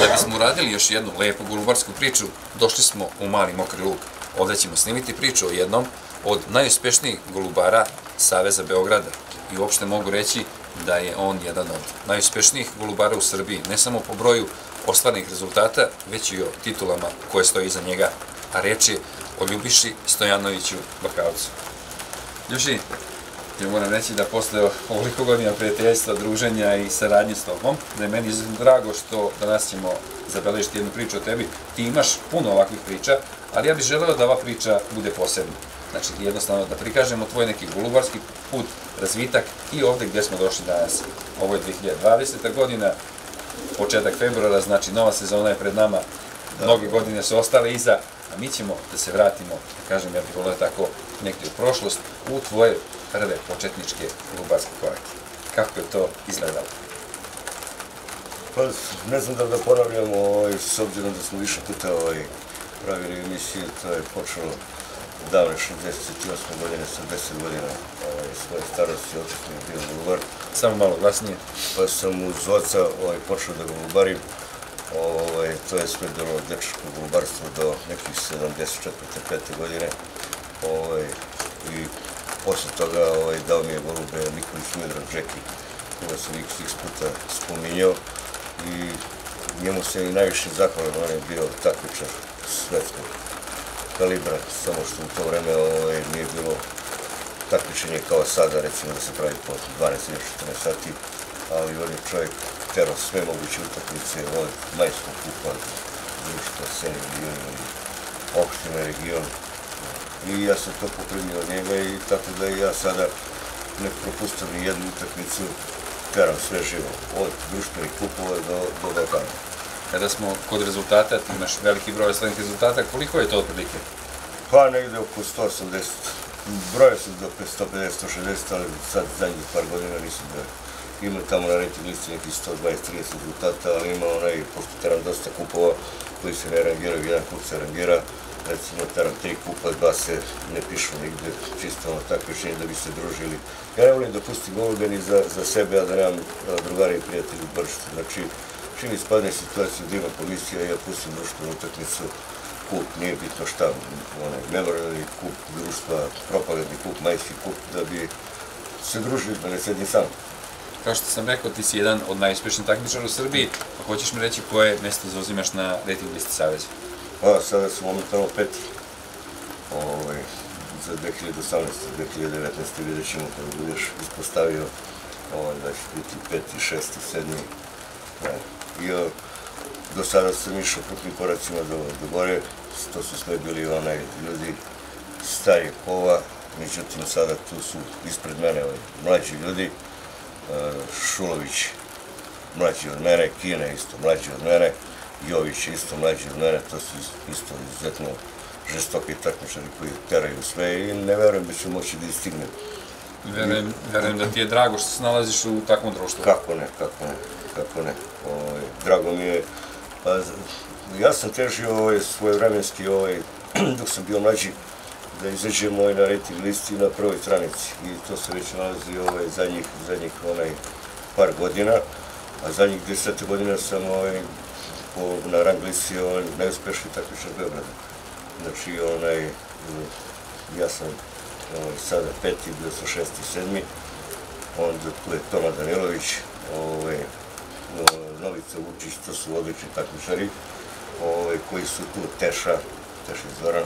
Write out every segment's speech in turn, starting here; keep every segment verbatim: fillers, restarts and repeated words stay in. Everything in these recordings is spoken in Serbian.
Da bismo uradili još jednu lepu golubarsku priču, došli smo u Mali Mokri Lug. Ovdje ćemo snimiti priču o jednom od najuspješnijih golubara Saveza Beograda. I uopšte mogu reći da je on jedan od najuspješnijih golubara u Srbiji, ne samo po broju ostvarenih rezultata, već i o titulama koje stoji iza njega. A reč je o Ljubiši Stojanoviću Bakavcu. Ljuši, ja moram reći da posle ovoliko godina prijateljstva, druženja i saradnje s tobom, da je meni izuzetno drago što danas ćemo zabeležiti jednu priču o tebi. Ti imaš puno ovakvih priča, ali ja bih želeo da ova priča bude posebna. Znači, jednostavno da prikažemo tvoj neki golubarski put, razvitak i ovdje gdje smo došli danas. Ovo je dve hiljade dvadeseta godina, početak februara, znači nova sezona je pred nama, mnoge godine su ostale iza, a mi ćemo da se vratimo, da kažem, ja bih volio tako nekde u prošlost, u tvoje prve početničke golubarske korake. Kako je to izgledalo? Pa, ne znam da da ponavljamo, s obzirom da smo više puta pravili emisije, to je počelo davne šezdeset osme godine, sa deset godina svoje starosti, otac mi je bio golubar. Samo malo glasnije. Pa sam uz oca počeo da golubarim. To je sve bilo dečačko golubarstvo do nekih sedamdeset četvrte pete godine. I posle toga dao mi je golube Nikolić Miodrag Džeki, koga sam x puta spominjao. I njemu se i najviše zahvalan, on je bio takmičar svetskog kalibra, samo što u to vreme nije bilo takmičenje kao sada, recimo da se pravi po dvanaest do četrnaest sati, ali on je čovjek terao sve moguće utakmice od majskog kupa, društva, senior region i opštine region. I ja sam to poprimio od njega i tako da i ja sada ne propustam ni jednu utakmicu, teram sve živo, od društvenih kupova do Balkana. Kada smo kod rezultata, ti imaš veliki broj ostvarenih rezultata, koliko je to otprilike? Pa negde oko sto osamdeset. Broje su do sto pedeset do sto šezdeset, ali sad zadnjih par godina nisam broj. Ima tamo na rating listi nekih sto dvadeset do trideset rezultata, ali ima onaj, pošto teram dosta kupova koji se ne rangiraju, jedan kup se rangira, recimo teram tri kupa, dva se ne pišu nigde, čisto ono takmičenje da bi se družili. Ja ne volim da pustim golube ni za sebe, a da nemam drugare i prijatelji u brštu. Znači, čim ispadne situaciju da ima komisija, ja pustim društvenu utakmicu, kup, nije bitno šta, onaj memorialni kup društva, propagandni kup, majski kup, da bi se družili, da ne sedim sam. Kao što sam rekao, ti si jedan od najuspješnijih takmičara u Srbiji, pa hoćeš mi reći koje mjesto zauzimaš na rating listi Saveza? Pa, sada su momentalno peti. Za dve hiljade osamnaeste do dve hiljade devetnaeste vidjet ćemo kada budeš ispostavio da će biti peti, šesti, sedmi. I do sada sam išao krupnim koracima do gore, to su sve bili onaj ljudi starije kova, međutim sada tu su ispred mene mlađi ljudi, Šulović mlađi od mene, Kine isto mlađi od mene, Jović isto mlađi od mene, to su isto izuzetno žestoki takmičari koji teraju sve i ne verujem da ću moći da istignem. Verujem da ti je drago što se nalaziš u takvom društvu. Kako ne, kako ne, kako ne. Drago mi je, ja sam težio svojevremenski, dok sam bio mlađi, da izađem na rating listi na prvoj stranici i to se već nalazi zadnjih par godina, a zadnjih desete godina sam na rang listi najuspešniji takmičar Beograda. Znači, ja sam sada peti, bio sam šesti, sedmi, onda tu je Toma Danilović, Novica Vučić, to su odlični takmičari koji su tu, Teša, Teša i Zoran,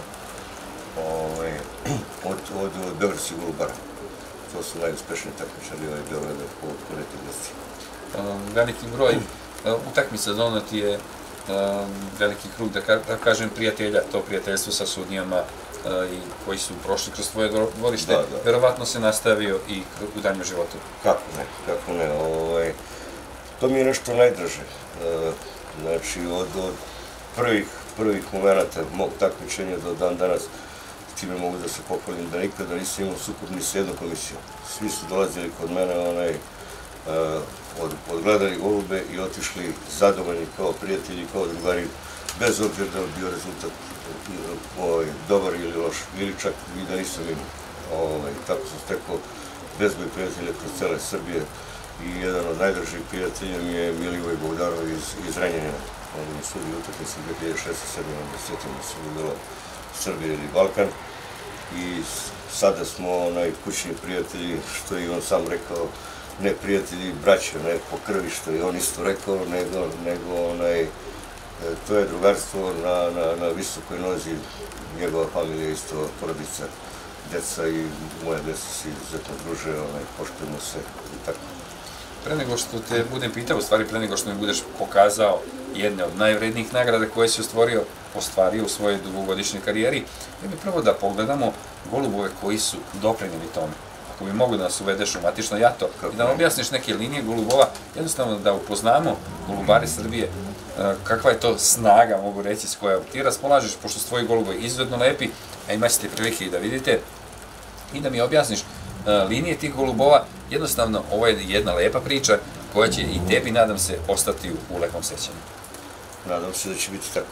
od beogradskih golubara. To su najuspešniji takmičari Beograda po rating listi. Veliki broj utakmica za ti je veliki krug, da kažem, prijatelja, to prijateljstvo sa sudijama koji su prošli kroz tvoje dvorište, verovatno se nastavio i u danjem životu. Kako ne, kako ne. To mi je nešto najdraže. Znači, od prvih momenta mog takmičenja do dan danas, time mogu da se pohvalim da nikada nisam imao sukob ni s jednom komisijom. Svi su dolazili kod mene, odgledali golube i otišli zadovoljni kao prijatelji, kao drugari, bez obzira da je bio rezultat dobar ili loš, ili čak i da nisam imao. Tako sam stekao bezbroj prijatelja kroz cele Srbije i jedan od najdražih prijatelja mi je Milivoj Bogdanov iz, iz Renjanina. On mi sudi utakmice dve hiljade šeste sedme da sjetim da su bilo Srbija ili Balkan. I sada smo onaj kućni prijatelji, što je i on sam rekao, ne prijatelji braća, ne po krvi, što je on isto rekao, nego, nego onaj, to je drugarstvo na, na, na visokoj nozi, njegova familija isto, porodica, djeca i moja djeca se izuzetno druže, onaj, poštujemo se i tako. Pre nego što te budem pitao, u stvari pre nego što mi budeš pokazao jedne od najvrednijih nagrada koje si ostvario, ostvario u svojoj dugogodišnjoj karijeri, ja bih prvo da pogledamo golubove koji su doprinjeli tome. Ako bi mogu da nas uvedeš u matično jato i da nam objasniš neke linije golubova, jednostavno da upoznamo golubari Srbije, kakva je to snaga, mogu reći, s koja ti raspolažeš, pošto su tvoji golubovi izuzetno lepi, a imat ćete prilike i da vidite, i da mi objasniš linije tih golubova. Jednostavno, ovo je jedna lepa priča koja će i tebi, nadam se, ostati u lepom sećanju. Nadam se da će biti tako.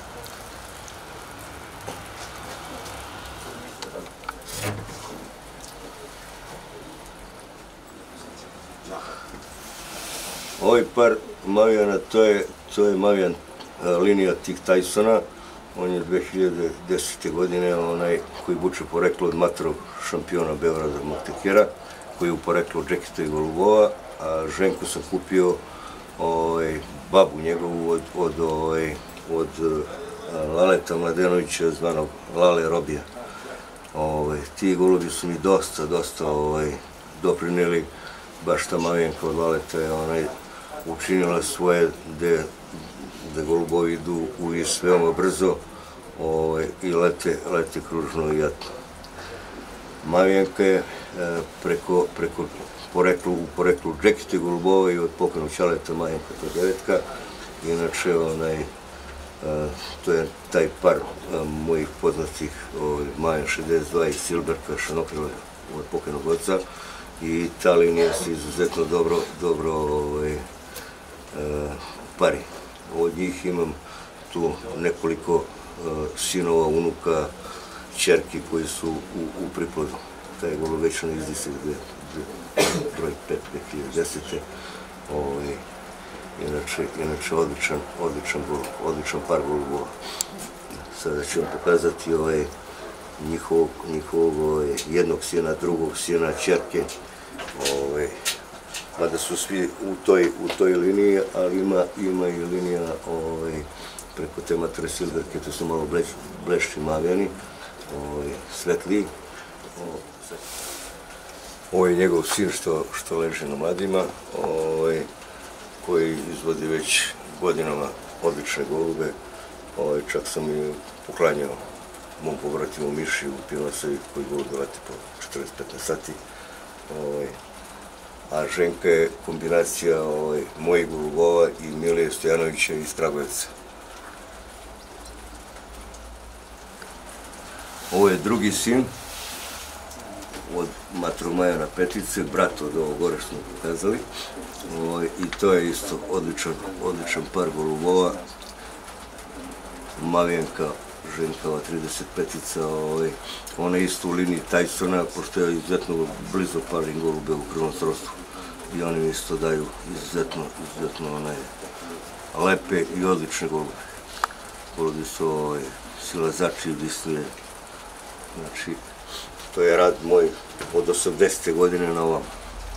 Ovaj par Mavijana, to je, to je Mavijan linija tih Tysona. On je dve hiljade desete. godine onaj koji vuče poreklo od matorog šampiona Beograda Montekera, koji je u poreklo Džekita i golubova, a Ženku sam kupio ovaj, babu njegovu od, od, ovaj, od Laleta Mladenovića, zvanog Lale Robija. Ovaj, ti golubi su mi dosta, dosta ovaj, doprineli, baš ta Mavijenka od Laleta je onaj, učinila svoje gde, gde golubovi idu u vis veoma brzo ovaj, i lete, lete kružno i jatno. Mavijenka je e, preko, preko poreklu, u poreklu Džekite golubova i od pokojnog Ćaleta Mavijenka to devetka. Inače, onaj, e, to je taj par e, mojih poznatih ovaj, Mavijan šezdeset dva i Silberka Šanokrila od pokojnog oca. I ta linija se izuzetno dobro, dobro ovaj, e, pari. Od njih imam tu nekoliko e, sinova, unuka, ćerki koji su u, u priplodu. Taj golub već na izdisek broj pet dve hiljade desete. Ovaj, inače, inače odličan, odličan, golub, odličan par golubova. Sada ću vam pokazati ovaj, njihovog, njihovog ovaj, jednog sina, drugog sina, ćerke. Ovaj, mada su svi u toj, u toj liniji, ali ima, ima i linija ovaj, preko te matere Silberke, to su malo bleš, blešći Mavijani, ovaj, svetliji. Ovo je njegov sin što, što leži na mladima, ovaj, koji izvodi već godinama odlične golube. Ovaj, čak sam i poklanjao mom povratimu Miši u Pinosevi koji golube leti po četrdeset do petnaest sati. Ovaj, a Ženka je kombinacija ovaj, mojih golubova i Milije Stojanovića iz Kragujevca. Ovo je drugi sin od matrog Majana Petice, brat od ovog gore što smo pokazali. Ovaj, I to je isto odličan, odličan par golubova. Mavijenka Ženkava trideset petica, ovaj, ona je isto u liniji Tysona, pošto je izuzetno blizu parim golube u krvnom srodstvu. I oni mi isto daju izuzetno, izuzetno onaj, lepe i odlične golube. Golubi su ovaj, silazači i disnije. Znači, to je rad moj od osamdesete. godine na ovom.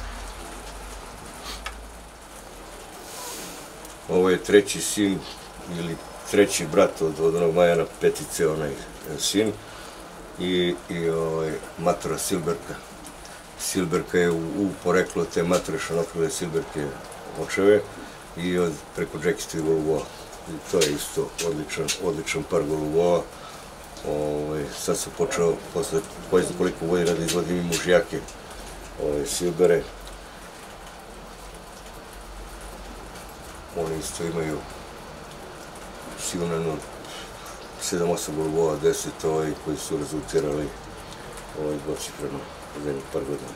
Ovo je treći sin ili treći brat od, od onog Majana Petice, onaj sin, i, i ovaj, matora Silberka. Silberka je u, u poreklo te matore Šanokrile Silberke očeve i od preko Džekita i golubova. I to je isto odličan, odličan par golubova. Ovaj, sad sam počeo, posle koji znam koliko godina, da izvodim i mužjake ovaj, Silbere. Oni isto imaju sigurno sedam osam golubova, deset ovaj, koji su rezultirali ovaj, dvocifreno u zadnjih par godina.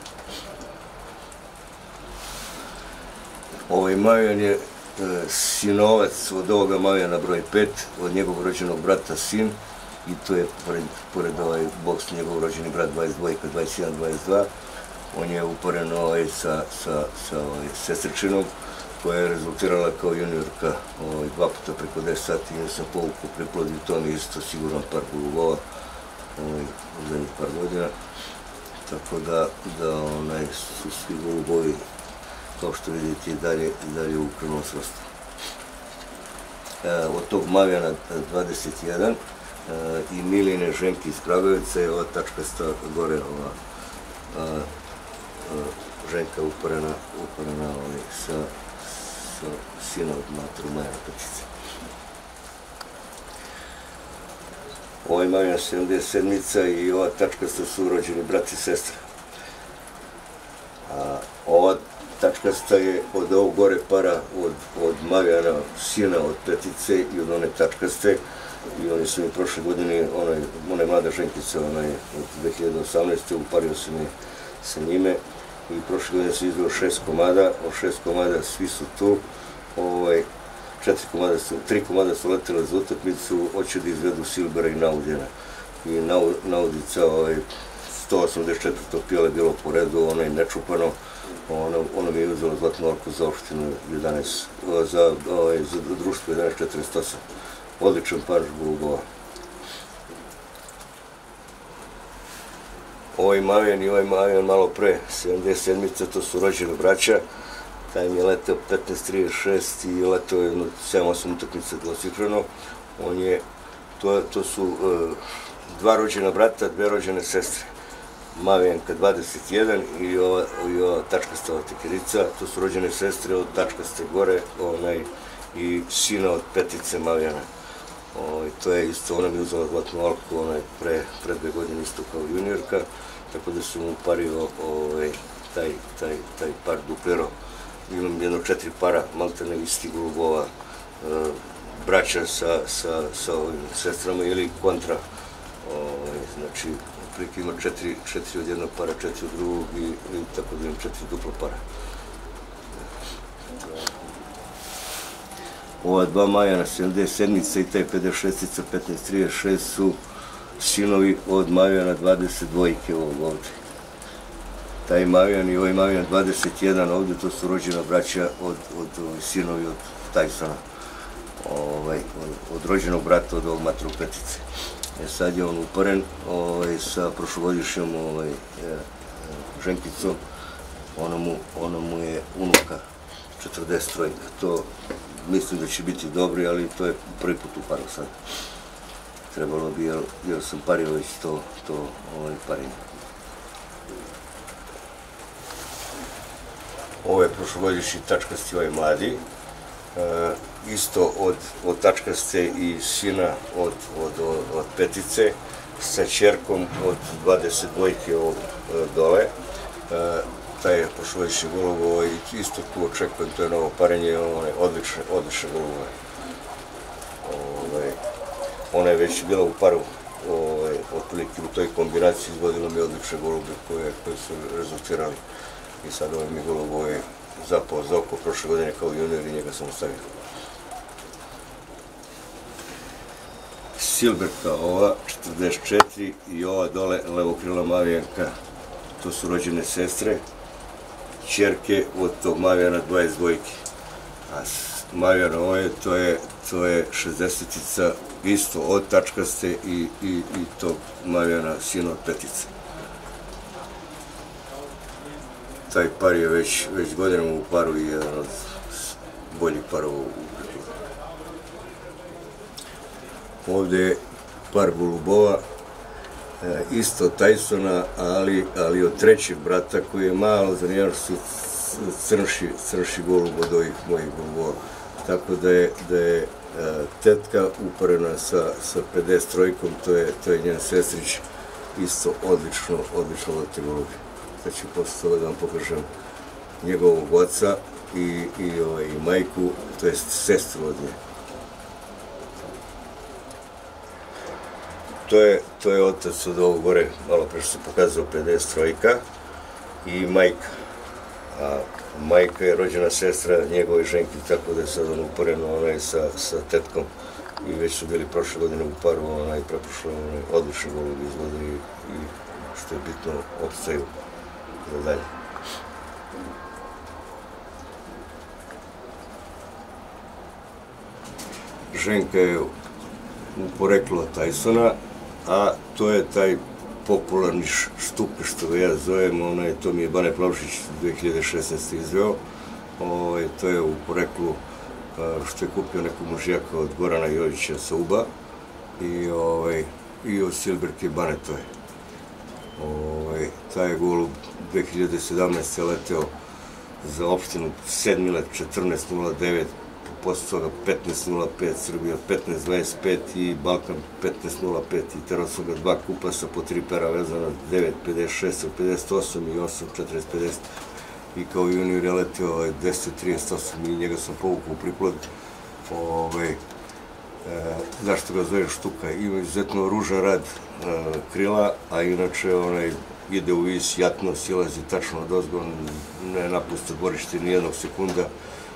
Ovaj Mavijan je e, sinovac od ovoga Mavijana broj pet, od njegovog rođenog brata sin, i to je pored, pored ovaj boks njegov rođeni brat dvadeset dva, dvadeset jedan, dvadeset dva. On je uporen ovaj, sa, sa, sa ovaj, sestričinom, koja je rezultirala kao juniorka ovaj, dva puta preko deset sati, imao sam povuku priplodi, to mi je isto siguran par golubova ovaj, u zadnjih par godina. Tako da, da onaj, su svi golubovi, kao što vidite, i dalje, i dalje u krvnom svrstu. E, od tog Mavijana dvadeset jedan e, i Miline Ženke iz Kragujevca je ova tačkasta gore, ova a, a, Ženka uporena, uporena ovaj, sa, sa sina od matru Majana Petice. Ovaj Mavijan sedamdeset sedmica i ova tačkasta su rođeni brat i sestra. A ova tačkasta je od ovog gore para od, od Mavijana, sina od Petice i od one tačkaste. I oni su mi prošle godine, onaj, ona mlada ženkica, onaj, od dve hiljade osamnaeste. upario se mi sa njime. I prošle godine se izveo šest komada, od šest komada svi su tu. Ovaj, četiri komada su, tri komada su letele za utakmicu, hoće da izvedu Silbera i Naudijana. I Naudica, ovaj, sto osamdeset četvrto pijele bilo po redu, ono je nečupano. Ono, ono mi je uzelo zlatnu orku za opštinu jedanaest, za, ovaj, za društvo jedanaest četrdeset osam. Odličan par golubova. Ovaj Mavijan i ovaj Mavijan malo pre, sedamdeset sedmica, to su rođeni braća. Taj mi je letao petnaest trideset šest i letao je sedam osam utakmica dvocifreno. On je, to, to su uh, dva rođena brata, dve rođene sestre. Mavijanka dvadeset jedan i ova, i ova tačkasta tekerica, to su rođene sestre od tačkaste gore, onaj, i sina od Petice Mavijana. O, to je isto, ona mi je uzela zlatnu orku, onaj, pre, pre dve godine isto kao juniorka, tako da su mu pario ovaj, taj, taj, taj par duplirao. Imam jedno četiri para, maltene istih golubova, e, braća sa, sa, sa ovim sestrama ili kontra. Ovaj, znači, otprilike ima četiri, četiri od jednog para, četiri od drugog i, i tako da imam četiri dupla para. Ova dva Majana, sedamdeset sedmica i taj pedeset šestica, petnaest trideset šest su sinovi od Mavijana dvadeset dvojke ovog ovde. Taj Mavijan i ovaj Mavijan dvadeset jedan ovde, to su rođena braća od, od, od sinovi od Tajsona, ovaj, od, od rođenog brata od ovog matru Petice. E sad je on uporen ovaj, sa prošlogodišnjom ovaj, e, Ženkicom, ona mu, ona mu je unuka četrdeset trojka. To mislim da će biti dobri, ali to je prvi put u paru sad. Trebalo bi, jer, jer sam pario već to, to ovaj, parenje. Ovo je prošlogodišnji tačkasti, ovaj mladi. E, isto od, od tačkaste i sina od, od, od, od Petice, sa ćerkom od dvadeset dvojke ovog dole. E, taj je prošlogodišnji golub, i isto tu očekujem, to je novo parenje, ono je odlične, odlične golubove. Ovaj, ona je već bila u paru, ovaj, otprilike u toj kombinaciji izvodila mi odlične golube koje, koje su rezultirali. I sad ovaj mi golub je zapao za oko prošle godine kao junior i njega sam ostavio. Silberka ova, četrdeset četiri, i ova dole levokrila Mavijanka, to su rođene sestre, ćerke od tog Mavijana dvadeset dvojke. A Mavijan ovaj, to je, to je šezdesetica isto od tačkaste i, i, i tog Mavijana sina od Petice. Taj par je već, već godinama u paru i jedan od boljih parova u Beogradu. Ovde je par golubova, isto Tajsona, ali, ali od trećeg brata koji je malo zanijevan što su crnši, crnši golub od ovih mojih golubova. Tako da je, da je tetka uporena sa, sa pedeset trojkom, to je, to je njen sestrić, isto odlično, odlično lete golubi. Sad ću posle toga da vam pokažem njegovog oca i, i, ovaj, i majku, to je sestru od nje. To je, to je otac od ovog gore, malo pre što se pokazao pedeset trojka, i majka. A majka je rođena sestra njegove Ženki, tako da je sad on uporen onaj sa, sa tetkom. I već su bili prošle godine u paru, onaj preprošle, onaj odlični golubi izvodili i što je bitno, opstaju. za dalje. Ženka je u poreklu od Tysona, a to je taj popularni štupe, što ga ja zovem, to mi je Bane Plavšić dve hiljade šesnaeste. izveo. To je u poreklu što je kupio nekog mužijaka od Gorana Jovića sa Uba i od Silberke Bane to je. Taj je golub dve hiljade sedamnaeste. leteo za opštinu Sedmilet četrnaest nula devet, posle toga petnaest nula pet, Srbija petnaest dvadeset pet i Balkan petnaest nula pet i terao sam ga dva kupasa po tri pera vezana devet pedeset šest pedeset osam i osam četrdeset pedeset i kao junior je leteo deset trideset osam i njega sam povukao u priplod. Zašto ga zove štuka? Ima izuzetno ružan rad krila, a inače ide u vis, jatno, silazi tačno od ozgo, ne napusta dvorište ni jednog sekunda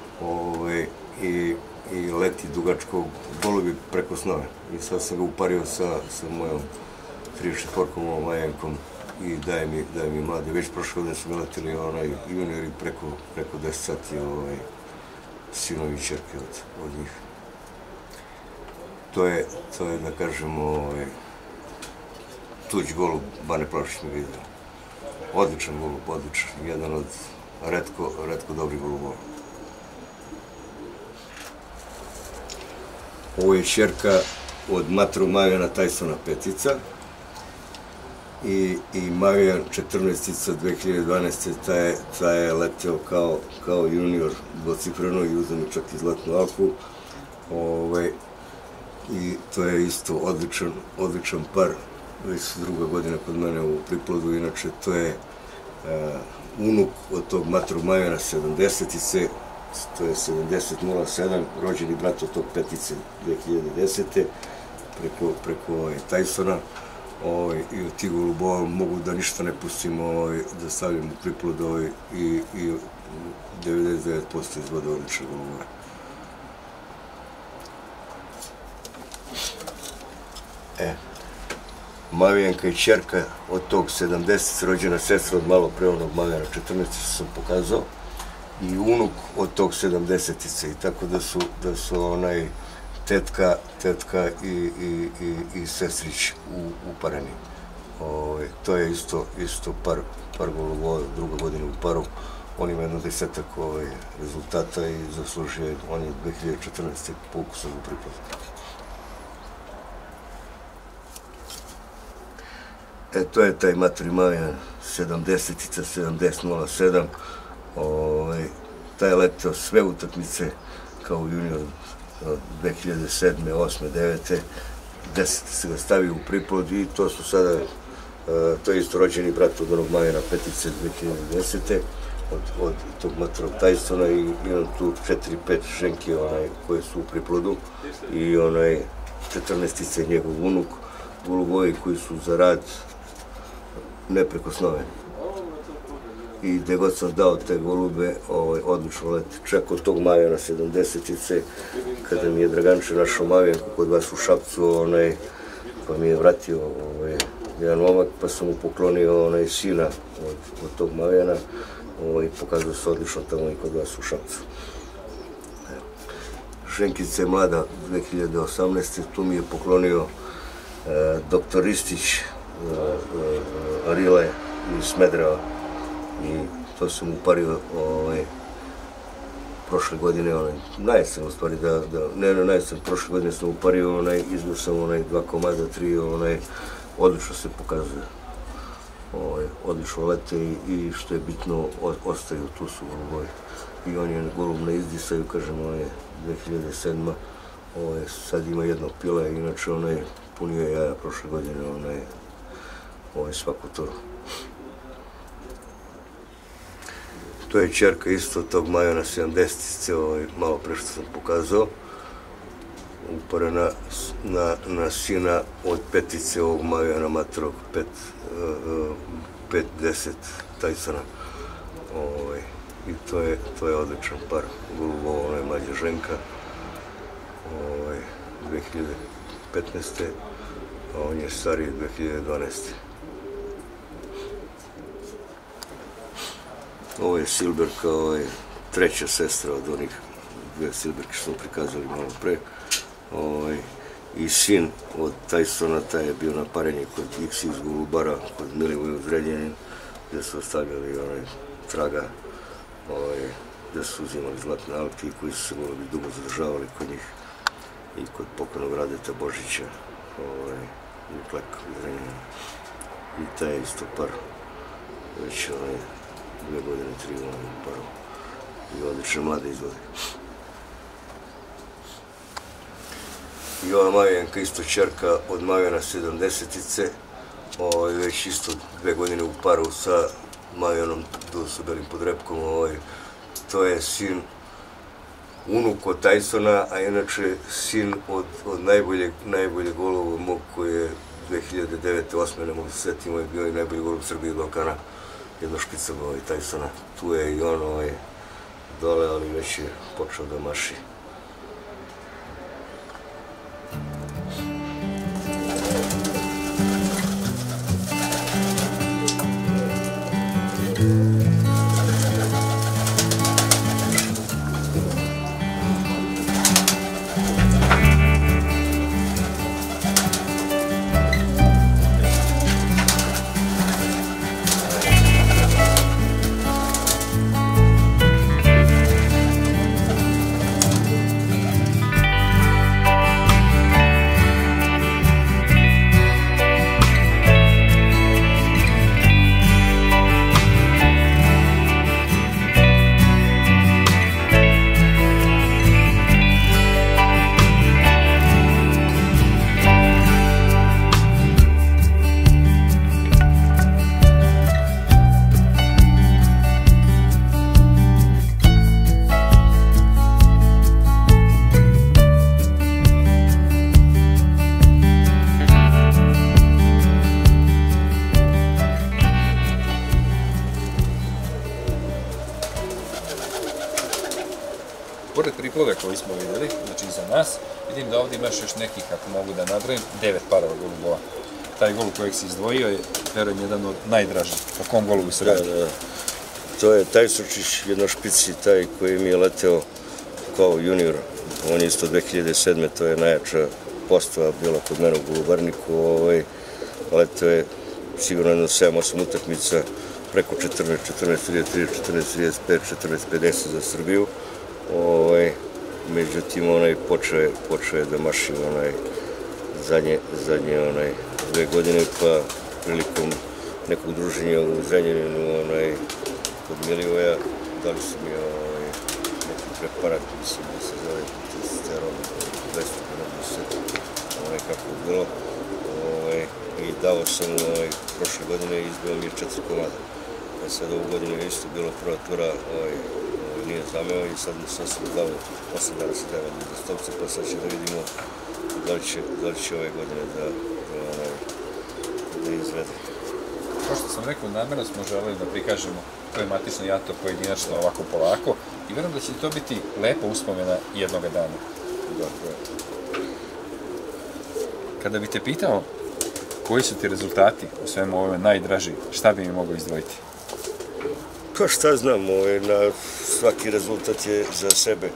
i leti dugačko golubi preko snove. I sad sam ga upario sa mojom trideset četvorkom, ovom Majenkom i daje mi mlade. Već prošle godine su mi letili juniori preko deset sati, sinovi i čerke od njih. To je, da kažemo, tuđ golub Bane Plavšić mi vidio. Odličan golub, odličan, jedan od retko, retko dobrih golubova. Ovo je čerka od Matru Mavijana Tysona petica i Mavijan četrnaestica dve hiljade dvanaeste. taj je leteo kao junior dvocifreno i uzeo mi čak i zlatnu alfu. I to je isto odličan par, već druga godina kod mene u priplodu, inače to je unuk od tog Matru Mavijana sedamdesetice, to je sedamdeset nula sedam, rođeni brat od tog petice dve hiljade desete. preko Tysona i od tih golubova mogu da ništa ne pustim, da stavljam u priplod i devedeset devet posto izvode odlične golubove. E, Mavijanka i čerka od tog sedamdeset, rođena sestra od malo pre onog Mavijana četrnaest sam pokazao i unuk od tog sedamdesetice i tako da su onaj tetka, tetka i sestrić upareni. To je isto par golubova, druga godina u paru. On ima jedno desetak rezultata i zaslužuje, on je dve hiljade četrnaeste. poukusan u priplod. E, to je taj Matri Mavijan sedamdesetica, sedamdeset nula sedam. Taj je leteo sve utakmice kao junior dve hiljade sedme, osme, devete. desete se ga stavio u priplod i to su sada, to je isto rođeni brat od onog Mavijana petice dve hiljade desete. od tog Matrovog Tysona i imam tu četiri pet ženke koje su u priplodu i onaj četrnaestice njegov unuk, golubovi koji su za rad neprikosnoveni. I gde god sam dao te golube, odlično leti. Čak od tog Mavijana sedamdesetice, kada mi je Draganče našao Mavijanku kod vas u Šapcu, pa mi je vratio jedan momak, pa sam mu poklonio sina od tog Mavijana i pokazao se odlično tamo i kod vas u Šapcu. Ženkica je mlada, dve hiljade osamnaeste. tu mi je poklonio doktor Ristić Arile iz Smedereva i to sam upario prošle godine, najesen u stvari, ne na najesen, prošle godine sam upario, izbio sam dva komada, tri, odlično se pokazuje, odlično lete i što je bitno, ostaju, tu su golubovi. I on je golub na izdisaju, kažem, dve hiljade sedma. sad ima jednog pila, inače punio je jaja prošle godine, svaku turu. To je čerka isto tog Mavijana sedamdesetice, malo pre što sam pokazao, uparena na sina od petice ovog Mavijana Matrovog, pet deset Tysona. I to je odličan par golubova, ona je mlađa ženka, dve hiljade petnaeste. a on je stariji dve hiljade dvanaeste. ovo je Silberka, ovo je treća sestra od onih dve Silberke što smo prikazali malo pre. I sin od Tysona, taj je bio na parenju kod X X Golubara, kod Milivoja u Zrenjaninu, gde su ostavljali onaj traga, gde su uzimali zlatne alke i koji su se mogli dugo zadržavali kod njih i kod pokojnog Radeta Božića u Kleku u Zrenjaninu. I taj je isto par, već dve godine, tri godine u paru i odlične mlade izvode. I ova Mavijanka, isto čerka od Mavijana sedamdesetice, već isto dve godine u paru sa Mavijanom Dusobelim Podrepkom. To je sin, unuk od Tysona, a inače sin od najboljeg golova mog koji je dve hiljade devete osme ne mogu se setimo, je bio i najbolji golub Srbije i Balkana, jedno špica Tysona. Tu je i on dole, ali već je počeo da maši. Pored priplove koji smo videli, znači iza nas, vidim da ovdje imaš još nekih, ako mogu da nabrojim, devet parova golubova. Taj golub kojeg si izdvojio je, verujem, jedan od najdražih. O kom golubu se radi? To je Tajsočić, jedno špici, taj koji mi je leteo kao junior. On je isto dve hiljade sedme, to je najjača postava bila kod mene u Golubarniku. Leteo je sigurno jedno sedam osam utakmica, preko četrnaest, četrnaest trideset tri, četrnaest trideset pet, četrnaest pedeset za Srbiju. Međutim, onaj počeo je da maši zadnje dve godine, pa prilikom nekog druženja u Zrenjaninu kod Milivoja dali su mi neki preparat, mislim da se zove testosteron dvesta pedeset, kako je bilo, i dao sam prošle godine i izbio mi je četiri komada. Sad ovu godinu je isto bilo prva tura, nije zameo i sad sam se dao osam dana se deva do stopce, pa sad će da vidimo da li će ove godine da izvede. Kao što sam rekao, namjerno smo želeli da prikažemo koje matično jato pojedinačno ovako polako i verujem da će to biti lepa uspomena jednoga dana. Da, da. Kada bi te pitao koji su ti rezultati u svemu ovome najdraži, šta bi mi mogao izdvojiti? Pa šta znam, svaki rezultat je za sebe.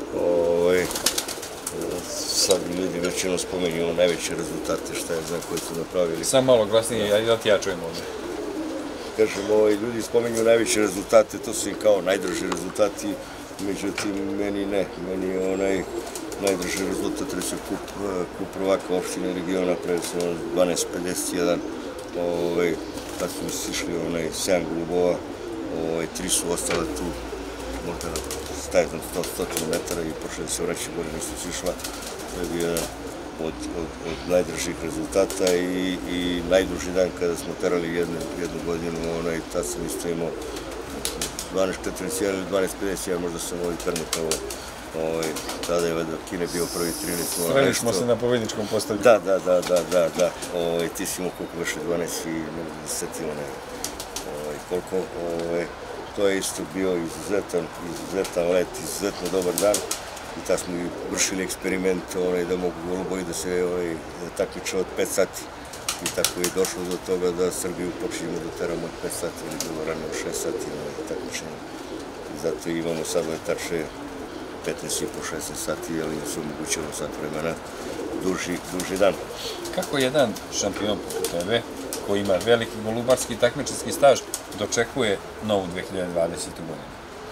Sad ljudi većinom spomenju najveće rezultate, šta je znam koji su napravili. Sam malo glasnije, ja ti ja čujem ovdje. Kažem, ljudi spomenju najveće rezultate, to su im kao najdraži rezultati, međutim, meni ne. Meni je onaj najdraži rezultat, recimo kup prvaka opštine regiona, previsno dvanaest pedeset jedan, tad su mi sišli sedam golubova, tri su ostale tu, možda na stajednom sto metara i počeli se vraći gore, nisu sišla. To je bio jedan od najdržih rezultata i najduži dan kada smo terali jednu godinu, tad sam isto imao dvanaest četrdeset jedan ili dvanaest pedeset jedan, možda sam ovaj permutao. Tada je valjda Kine bio prvi trinaest nula. Sreli smo se na pobedničkom postavlju. Da, da, da, da, da. Ti si imao koliko veše dvanaest i ne mogu da se setimo koliko. To je isto bio izuzetan, izuzetan let, izuzetno dobar dan. I tad smo vršili eksperiment da mogu golubovi da se takmiče od pet sati. I tako je došlo do toga da Srbiju počinjemo da teramo od pet sati ili bilo ranije od šest sati na takmičenje. Zato imamo sad letače petnaest i po šesnaest sati, ali su omogućeno sat vremena duži, duži dan. Kako jedan šampion poput tebe, koji ima veliki golubarski takmičarski staž, dočekuje novu dve hiljade dvadesete. godinu?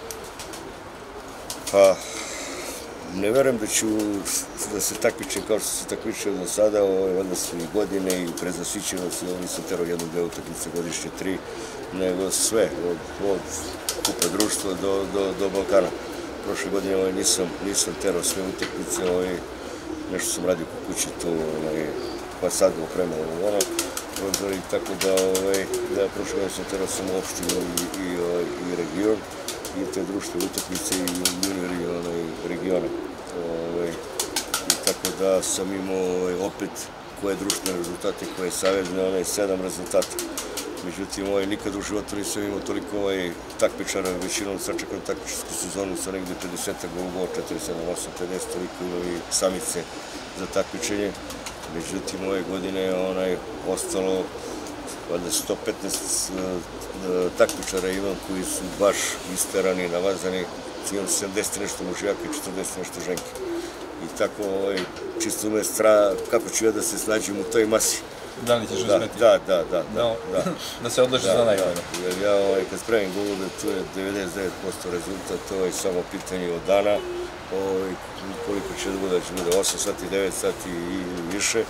Pa, ne verujem da ću da se takmičim kao što se takmičio do sada, onda su i godine i prezasićenost, nisam terao jednu, dve utakmice godišnje, tri, nego sve, od kupa društva do Balkana. Prošle godine nisam terao sve utakmice, nešto sam radio po kući tu, pa sad opremao ono, prozori, tako da prošle godine sam terao samo opštinu i region, i te društvene utakmice i juniori regiona. Tako da sam imao opet koje društvene rezultate, koje savezne, sedam rezultata. Međutim, nikad u životu nisam imao toliko takmičara, većinom sačekam takmičarsku sezonu sa negde pedeset golubova, četrdeset sedam, osam, pedeset, toliko imao i samice za takmičenje. Međutim, ove godine je ostalo sto petnaest takmičara imam koji su baš isterani, navazani, imam sedamdeset nešto mužijaka i četrdeset nešto ženke. I tako, čisto me straha kako ću ja da se snađem u toj masi. Da li ćeš uspeti? Da, da, da. Da se odložiš za najbolje. Jer ja kad spremim golube, tu je devedeset devet posto rezultat, to je samo pitanje od dana, koliko će da bude, da će bude osam sati, devet sati i više.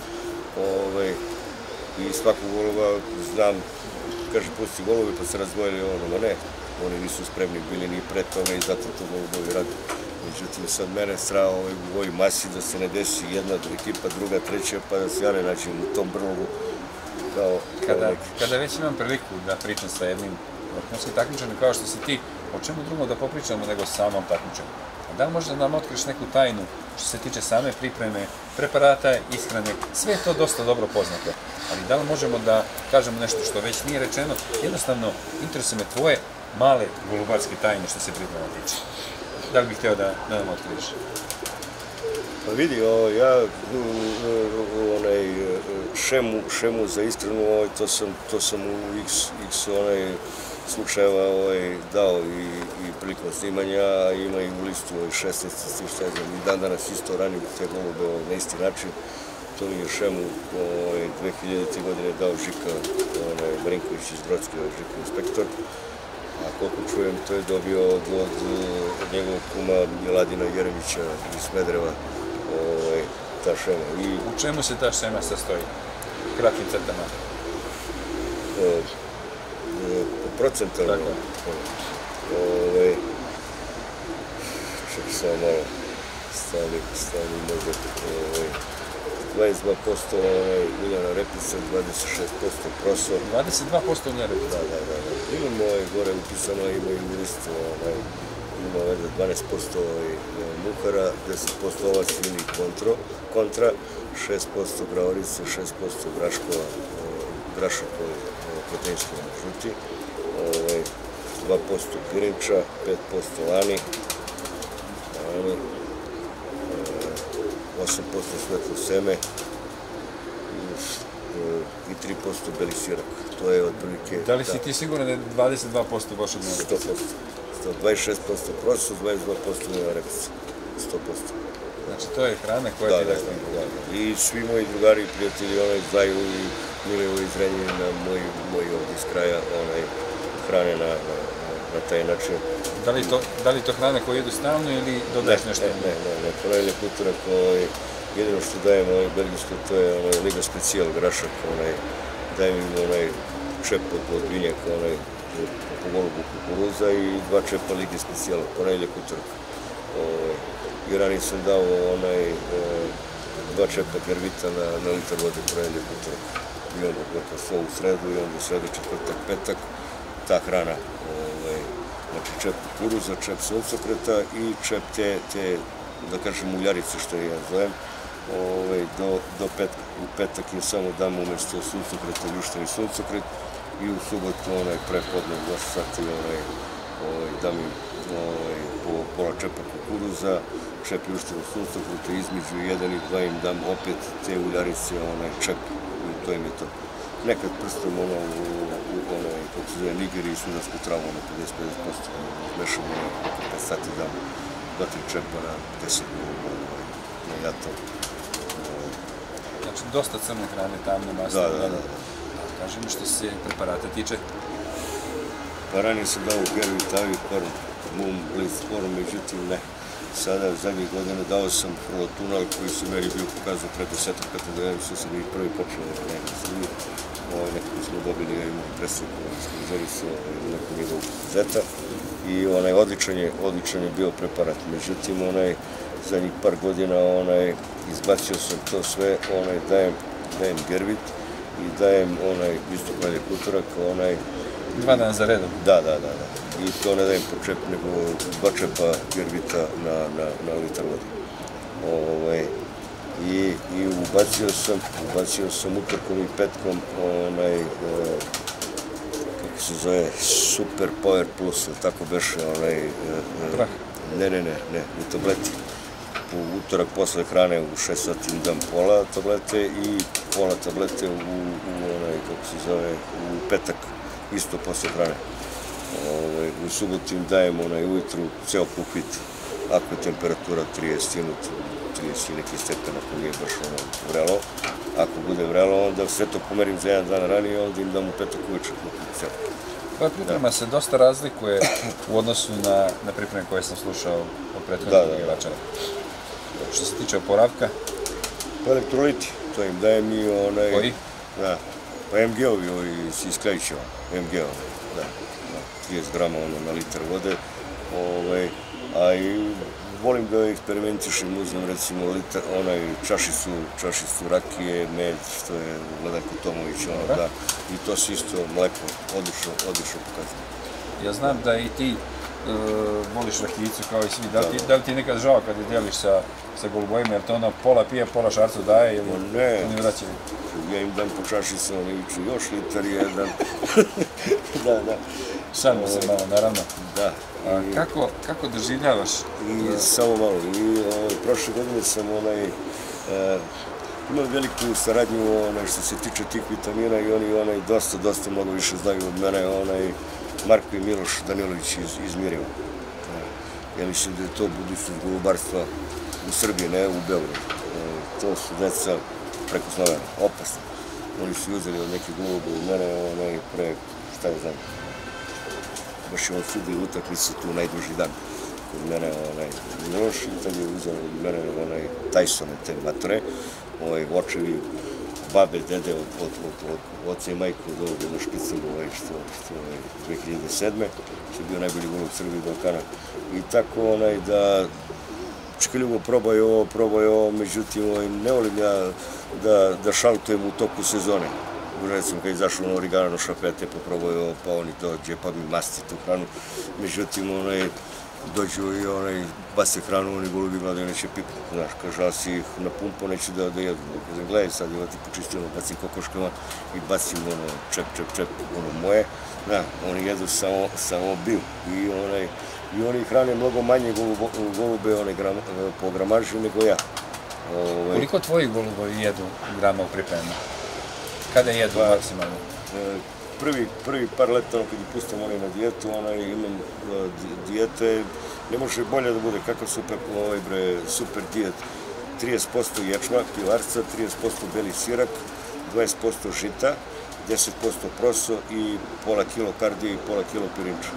I svakog goluba znam, kaže, pusti golube pa se razvojili ono, ma ne, oni nisu spremni bili ni pre toga i zato to golubovi radi. Međutim, sad mene strava u ovoj masi da se ne desi jedna ekipa, druga, treća, pa da se ja ne nađem u tom brlogu kao neki. Kada već imam priliku da pričam sa jednim vrhunskim takmičarem kao što si ti, o čemu drugo da popričamo nego samom takmičaru? Da li možda nam otkriš neku tajnu što se tiče same pripreme, preparata, ishrane, sve je to dosta dobro poznato. Ali da li možemo da kažemo nešto što već nije rečeno? Jednostavno, interesuje me tvoje male golubarske tajne što se priprema tiče. Da li bih hteo da nam otkriš? Pa vidi, ja šemu za ishranu, to sam u x slučajeva dao i prilikom snimanja, a ima i u listu šesnaest, šta je znam, i dan danas isto ranim te golube na isti način. To mi je šemu dve hiljadite. godine dao Žika Marinković iz Brodske, Žika inspektor. A koliko čujem, to je dobio od njegovog kuma Miladina Jeremića iz Smedereva, ta šema. U čemu se ta šema sastoji? Kratkim crtama. Procentalno. Ček samo malo, stani mozak. dvadeset dva posto uljana repica, dvadeset šest posto proso. dvadeset dva posto uljana repica? Da, da, da. Imamo gore upisano, ima i u listu, ima dvanaest posto muhara, deset posto ovac ili kontra, šest posto gravorice, šest posto graškova, grašak proteinski žuti, dva posto pirinča, pet posto lani, osam posto svetlo seme i tri posto beli sirak. To je otprilike... Da li si ti siguran da je dvadeset dva posto vašeg mjera? sto posto. dvadeset šest posto prosto, dvadeset dva posto mjera repica. sto posto. Znači, to je hrana koja ti da stavim. I svi moji drugari i prijatelji onaj znaju i Milevo iz Renjina, moji ovdje iz kraja, onaj hrane na taj način. Da li to hrana koju jedu stalno ili dodaješ nešto? Ne, ne, ne, ponajlje kultura koja jedino što dajem belgijsko, to je Liga Specijal grašak, dajem im onaj čep od vinjaka, onaj po golubu kukuruza i dva čepa Lige Specijala, ponajlje kultura. I ranije sam dao onaj dva čepa gervita na litar vode, ponajlje kultura. I onda gotovo svo u sredu i onda sredu, četvrtak, petak, ta hrana. Znači čep kukuruza, čep suncokreta i čep te, da kažem, uljarice, što ja zovem. Do petka. U petak im samo dam umjesto suncokreta ljušteni suncokret i u subotu onaj prepodne dva sati dam im po pola čepa kukuruza, čep ljuštenog suncokreta, između jedan i dva im dam opet te uljarice, onaj čep. to im je to. Nekad prstom ono, u onoj, kako se zove, Nigeriji, sudarsku travu, ono, pedeset do pedeset posto, mešamo oko pet sati dan, dva, tri čepa na deset minuta, na jato. Znači, dosta crne hrane, tamne masti. Da, da, da. Kaži mi što se preparata tiče. Pa ranije sam dao Gervit, Avit, Korn, Mum, Blitz, Korn, međutim ne. Sada, zadnjih godina, dao sam Protunal koji su meni bio pokazao pre desetak kategorija, su sam ih prvi počeo nekako svi. Nekako smo dobili, ja imam presliku, sponzoricu nekog njegovog zeta i onaj odličan je, odličan je bio preparat. Međutim, onaj, zadnjih par godina, onaj, izbacio sam to sve, onaj, dajem, dajem Gervit i dajem onaj istokalje utorak, onaj... Dva dana za redom? Da, da, da, da. I to ne dajem po čep, nego dva čepa Gervita na, na, na litar vode. Ovaj, i, I ubacio sam, ubacio sam utorkom i petkom onaj, e, kako se zove, Super Power Plus, tako beše, onaj... E, Prah? Ne, ne, ne, ne, u tableti. U utorak posle hrane u šest sati dam pola tablete i pola tablete u, u onaj, kako se zove, u petak, isto posle hrane. Ove, u subotu im dajem onaj ujutru ceo kupit, ako je temperatura trideset, trideset neki stepen, ako nije baš ono vrelo. Ako bude vrelo, onda sve to pomerim za jedan dan ranije, onda im dam u petak uveče kupit ceo. Ova priprema se dosta razlikuje u odnosu na, na pripreme koje sam slušao od prethodnih igrača. Što se tiče oporavka? Pa elektroliti, to im dajem i onaj... Koji? Da, pa em ge ovi, ovi iz Krajićeva, em ge ovi, da, trideset grama ono na litar vode, ovaj, a i volim da eksperimentišem, uzmem recimo litar, onaj čašicu, čašicu rakije, med, što je Vladanko Tomović, ono, da, i to se isto mleko, odlično, odlično pokazuje. Ja znam da i ti voliš rakijicu kao i svi, da li ti nekad žao kad je dijeliš sa golubojima, jer to ono pola pije, pola šarcu daje ili oni vraćaju? Ja im dam po čašicu, oni viču još litar jedan. Da, da. Šalimo se malo, naravno. Da. Kako doživljavaš? Samo malo. I prošle godine sam onaj... Imam veliku saradnju što se tiče tih vitamina i oni onaj dosta, dosta mnogo više znaju od mene, onaj Marko i Miloš Danilović iz Mirjeva. Ja mislim da je to budućnost golubarstva u Srbiji, ne u Beogradu. To su deca preko Slovena, opasno. Oni su uzeli od neke golube od mene, onaj pre, šta je znam, baš je on sudili utakmice tu najduži dan. Kod mene, onaj Miloš, i tad je uzeli od mene onaj Tysone, te matore, očevi, babe, dede od oca i majke od ovog jednog špicnog što je dve hiljade sedme. što je bio najbolji golub Srbije i Balkana. I tako onaj da Čkaljubo probaj ovo, probaj ovo, međutim ne volim ja da šaltujem u toku sezone. Recimo kad je izašao na origano šapete, poprobaj ovo, pa oni dođe, pa mi masti tu hranu. Međutim, dođu i onaj base hranu, oni golubi gledaju, neće pipati, znaš, kaže, a si ih napumpao, neću da jedu. Kažem, gledaj sad, evo ti počistio, bacim kokoškama i bacim ono, čep, čep, čep, ono moje. Da, oni jedu samo bil. I oni hrane mnogo manje golube po gramaži nego ja. Koliko tvoji golubovi jedu grama u pripremu? Kada jedu maksimalno? Prvi par leta, kad ih pustam onaj na dijetu, imam dijete, ne može bolje da bude kakav super dijet. trideset posto ječma, pivarca, trideset posto beli sirak, dvadeset posto žita, deset posto proso i pola kilo kardija i pola kilo pirinča.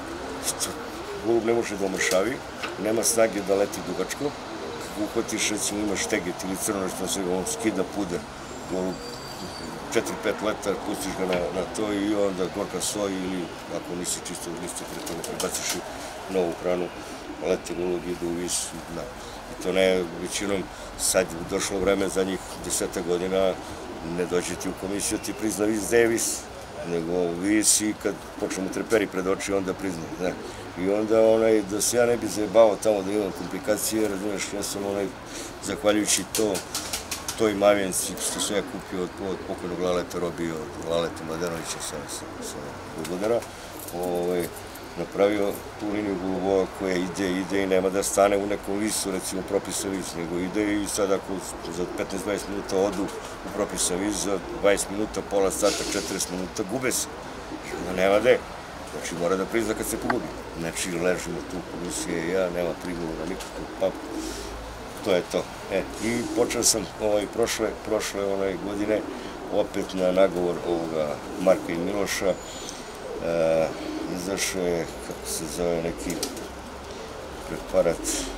Golub ne može da omršavi, nema snage da leti dugačko. Kako uhvatiš, recimo imaš teget ili crnonoć, on skida puder, golub četiri pet leta, pustiš ga na to i onda gorka soj ili ako nisi čisto liste kretovno, prebaciš i novu hranu, leti golub, idu u vis. I to ne, većinom, sad je došlo vreme zadnjih deseta godina, ne dođe ti u komisiju, ti prizna vis da je vis, nego vis i kad počnemo treperi pred oči, onda prizna. I onda da se ja ne bi zajebao tamo da imam komplikacije, razumiješ, ja sam zahvaljujući to, toj mavijenci što sam ja kupio od pokojnog Laleta Robija, od Laleta Mladenovića sa Bugodara. napravio tu liniju golubova koja ide, ide i nema da stane u nekom visu, recimo propisan vis, nego ide i sad ako za petnaest do dvadeset minuta odu u propisan vis, za dvadeset minuta, pola sata, četrdeset minuta gube se. I onda nema gde. Znači mora da prizna kad se pogubi. Znači ležimo tu, komisije i ja, nema prigovora nikako, pa to je to. E, i počeo sam ovaj, prošle, prošle onaj godine opet na nagovor ovoga Marka i Miloša. E, izašao je, kako se zove, neki preparat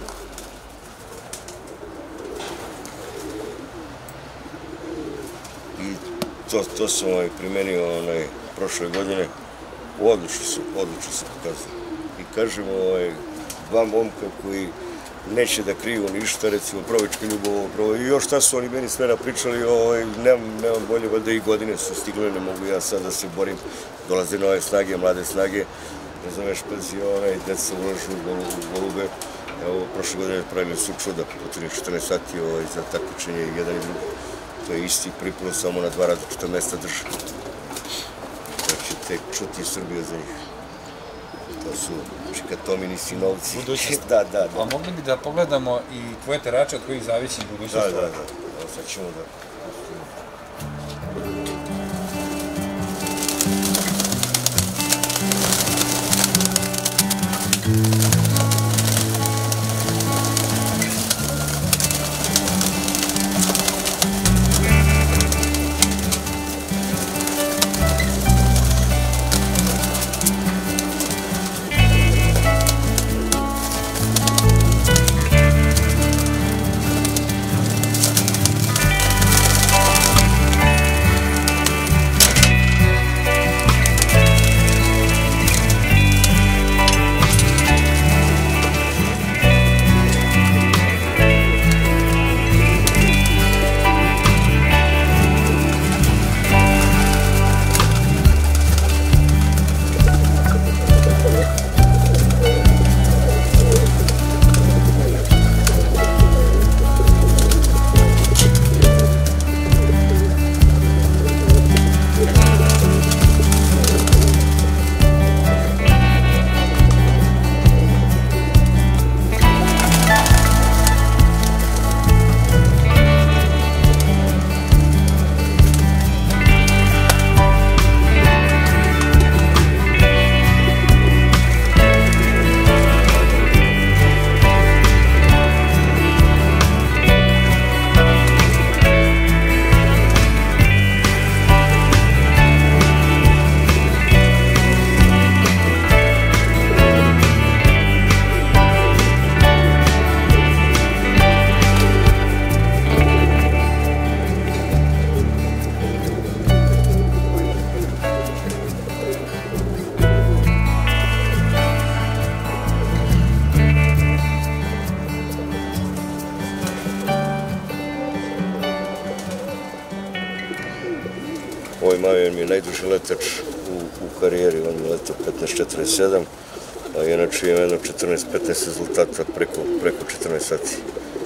i to, to sam ovaj, primenio onaj, prošle godine. Odlično se, odlično se pokazuje. I kažemo, ovaj, dva momka koji neće da kriju ništa, recimo Provička Ljubovo, Provo, i još šta su oni meni sve napričali, ovaj, nemam, nemam bolje, valjda i godine su stigle, ne mogu ja sad da se borim, dolaze nove snage, mlade snage, ne znam već pazi, onaj, deca ulažu u golube, evo, prošle godine pravili su čuda, potrebno četrnaest sati ovaj, za takmičenje jedan i drugi, to je isti pripun, samo na dva različita mesta drže. Da ćete čuti Srbiju za njih. To su Čikatomini sinovci. Budućnost. Da, da, da. A mogli bi da pogledamo i tvoje terače od kojih zavisi budućnost? Da, da, da. Evo sad ćemo da... Ovaj Mavijan mi je najduži letač u, u karijeri, on je letao petnaest četrdeset sedam, a inače ima jedno četrnaest petnaest rezultata preko, preko četrnaest sati.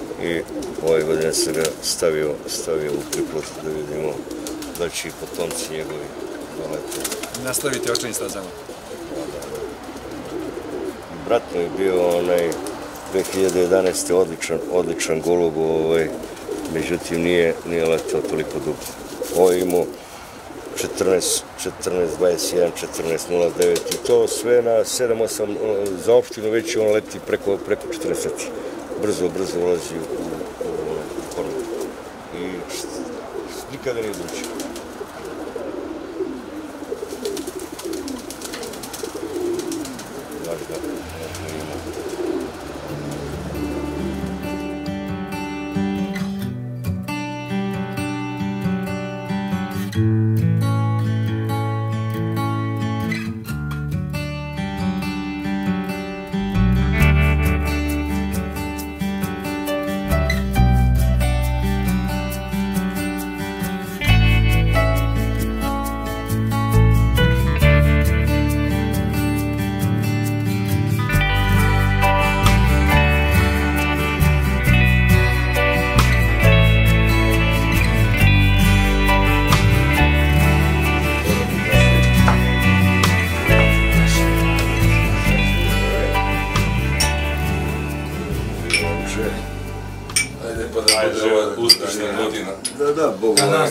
I ove godine sam ga stavio, stavio u priplot da vidimo da će i potomci njegovi da lete. Nastavite očnim stazama. Brat mu je bio onaj dve hiljade jedanaeste. odličan, odličan golub, ovaj, međutim nije, nije letao toliko dugo. Ovo je imao četrnaest, četrnaest, dvadeset jedan, četrnaest, nula devet i to sve na sedam osam za opštinu, već on leti preko, preko četrnaest sati. Brzo, brzo ulazi u, u, u formu. I nikada nije dručio. Baš da, da ima.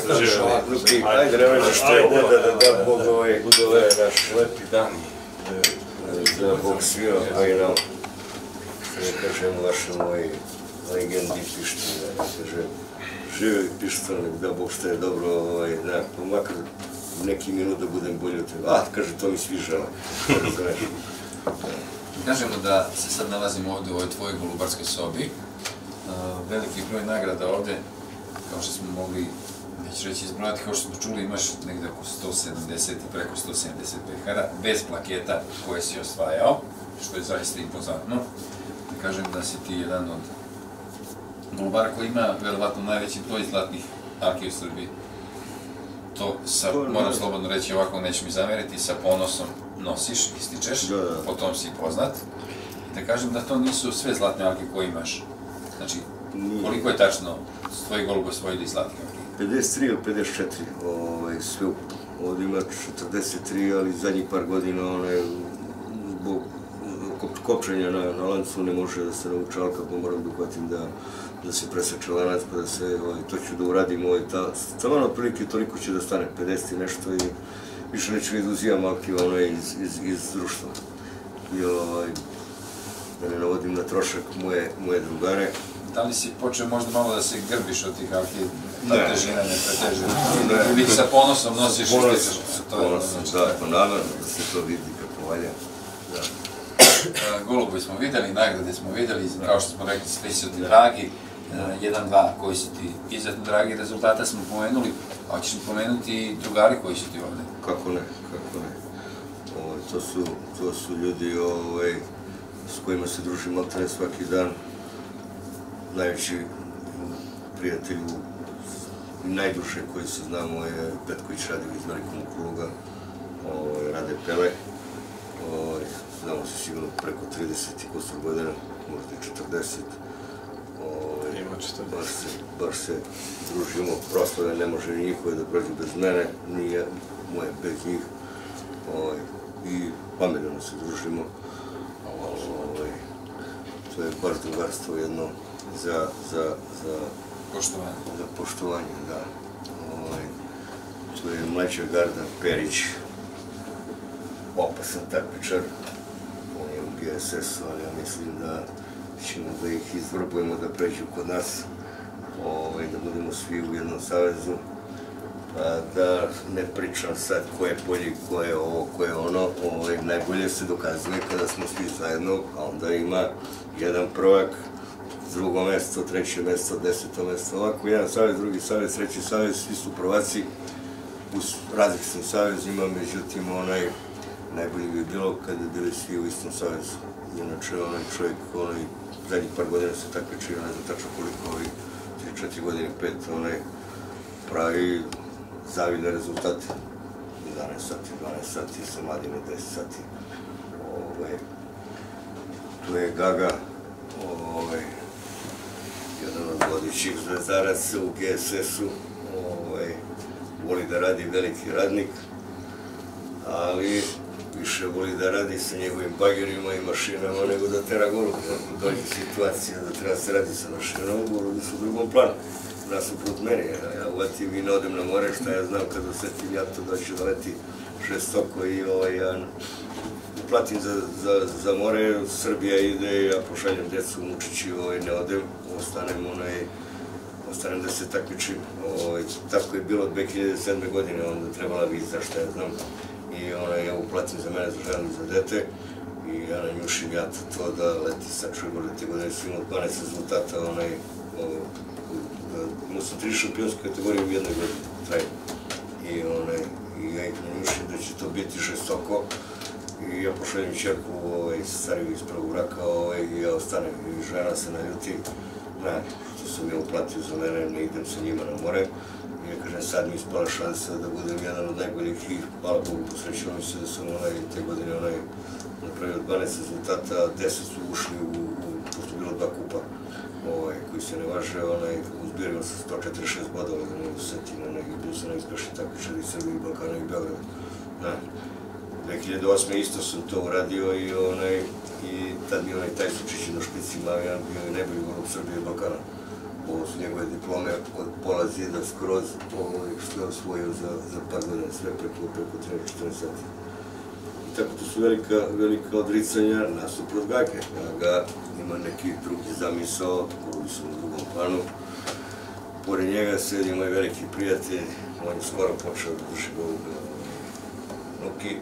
Luki, ajde, nemoj za što je da da da Bog ovaj bude naš lepi dani. da Bog svio, a i nam, da kažem, vaše moji legendi pištine, da kažem, živi pištonik, da Bog što je dobro, da makar neki minut da budem bolji od tebe. A, kaže, to mi svi žele. Kažemo da se sad nalazimo ovde u ovoj tvojoj golubarskoj sobi. Veliki broj nagrada ovde, kao što smo mogli već reći izbrojati, kao što smo čuli, imaš negde oko sto sedamdeset i preko sto sedamdeset pehara, bez plaketa koje si osvajao, što je zaista impozantno. Da kažem da si ti jedan od golubara koji ima verovatno najveći broj zlatnih arki u Srbiji. To, moram slobodno reći ovako, neću mi zameriti, sa ponosom nosiš, ističeš, po tom si poznat. Da kažem da to nisu sve zlatne arke koje imaš. Znači, koliko je tačno tvoji golubi osvojili zlatnih arki? pedeset tri ili pedeset četiri, sve ovdje ima četrdeset tri, ali zadnjih par godina zbog kopčenja na lancu ne može da se nauči alka, pa moram da uhvatim da se preseče lanac, pa da se, to ću da uradim, taman otprilike toliko će da stane, pedeset i nešto i više neću ni da uzimam alki iz društva. Da ne navodim na trošak moje drugare. Da li si počeo možda malo da se grbiš od tih alki, ta težina ne preteže? Ili sa ponosom nosiš i stičeš? Ponosom, da, namerno da se to vidi kako valja. Golubi smo videli, nagrade smo videli, kao što smo rekli, svi su ti dragi, jedan, dva koji su ti izuzetno dragi, rezultata smo pomenuli, a ćeš mi pomenuti i drugari koji su ti ovde? Kako ne, kako ne. To su ljudi s kojima se družim maltene svaki dan. Najveći prijatelj i najduže koji se znamo je Petković Rade iz Velikog kruga, Rade Pele. Znamo se sigurno preko trideset i kosor godina, možda i četrdeset. Baš se družimo, proslave ne može ni njihove da prođu bez mene, ni moje bez njih. I pametno se družimo. To je baš drugarstvo jedno za poštovanje, da. To je mlađa garda, Perić, opasan takmičar, on je u G S S-u, ali ja mislim da ćemo da ih izvrbujemo da pređu kod nas, da budemo svi u jednom savezu, da ne pričam sad ko je bolji, ko je ovo, ko je ono, najbolje se dokazuje kada smo svi zajedno, a onda ima jedan prvak, drugo mesto, treće mesto, deseto mesto, ovako jedan savez, drugi savez, treći savez, svi su prvaci u različitim savezima, međutim onaj najbolji bi bilo kada bi bili svi u istom savezu. Inače onaj čovjek, onaj zadnjih par godina se takmičio, ne znam tačno koliko, ovih tri četiri godine, pet, onaj pravi zavidne rezultate. jedanaest sati, dvanaest sati, sa mladima deset sati. Tu je Gaga, jedan od vodećih zvezdaraca u G S S-u, voli da radi, veliki radnik, ali više voli da radi sa njegovim bagerima i mašinama nego da tera golub. Ako dođe situacija da treba se radi sa mašinom, golubi su u drugom planu. Nasuprot meni, ja uvatim i ne odem na more, šta ja znam kad osetim jato da će da leti žestoko i ja platim za more, Srbija ide, ja pošaljem djecu u Mučići, ne odem, ostanem da se takmičim. Tako je bilo dve hiljade sedme godine, onda trebala viza, šta ja znam, i ja uplatim za mene, za ženu i za dete, i ja nanjušim jato to da leti sa čujgore, te godine su imali dvanaest rezultata, imao sam tri šampionske kategorije u jednoj godini, trajno. I ja ih nanjušim da će to biti žestoko, i ja pošaljem čerku sa stariju iz prvog braka i ja ostanem i žena se naljuti, što sam ja uplatio za mene, ne idem sa njima na more. I ja kažem, sad mi ispala šansa da budem jedan od najboljih i hvala Bogu, posrećilo mi se da sam te godine napravio dvanaest rezultata, deset su ušli u, pošto je bilo dva kupa koji se ne važe, uzbirao sam sto četrdeset šest bodova, da ne usetim, bio sam najispešniji takmičar iz Srbije, Balkana i Beograda. dve hiljade osme isto sam to uradio i tad mi onaj Taj Sučić na špici Mavijan bio je najbolji golub Srbije i Balkana. ovo su njegove diplome od pola zida skroz, što je osvojio za par godina, sve preko trinaest četrnaest sati. I tako to su velika odricanja nasuprot Gage. Gaga ima neki drugi zamisao, koji su u drugom planu. Pored njega sedi moj veliki prijatelj, on je skoro počeo da drži golube Nuki.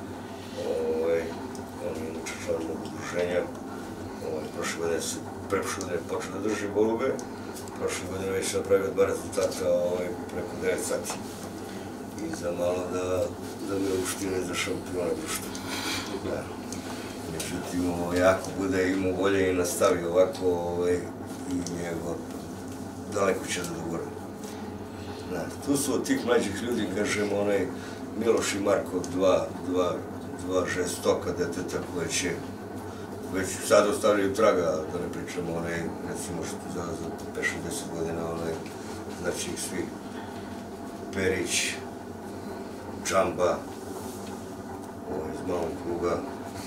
On je inače član mog udruženja. Prošle godine se preprošle godine počeo da drži golube. Prošle godine već napravio dva rezultata preko devet sati. I za malo da me uštine za šampiona društva. Međutim, jako bude imao volje i nastavio ovako i njegov daleko će da dogora. Tu su od tih mlađih ljudi, kažem, onaj Miloš i Marko, dva žestoka deteta koje će već sad ostavljaju traga, da ne pričamo onaj, recimo što za pet šezdeset godina, onaj, znači ih svi, Perić, Džamba, iz malog kruga,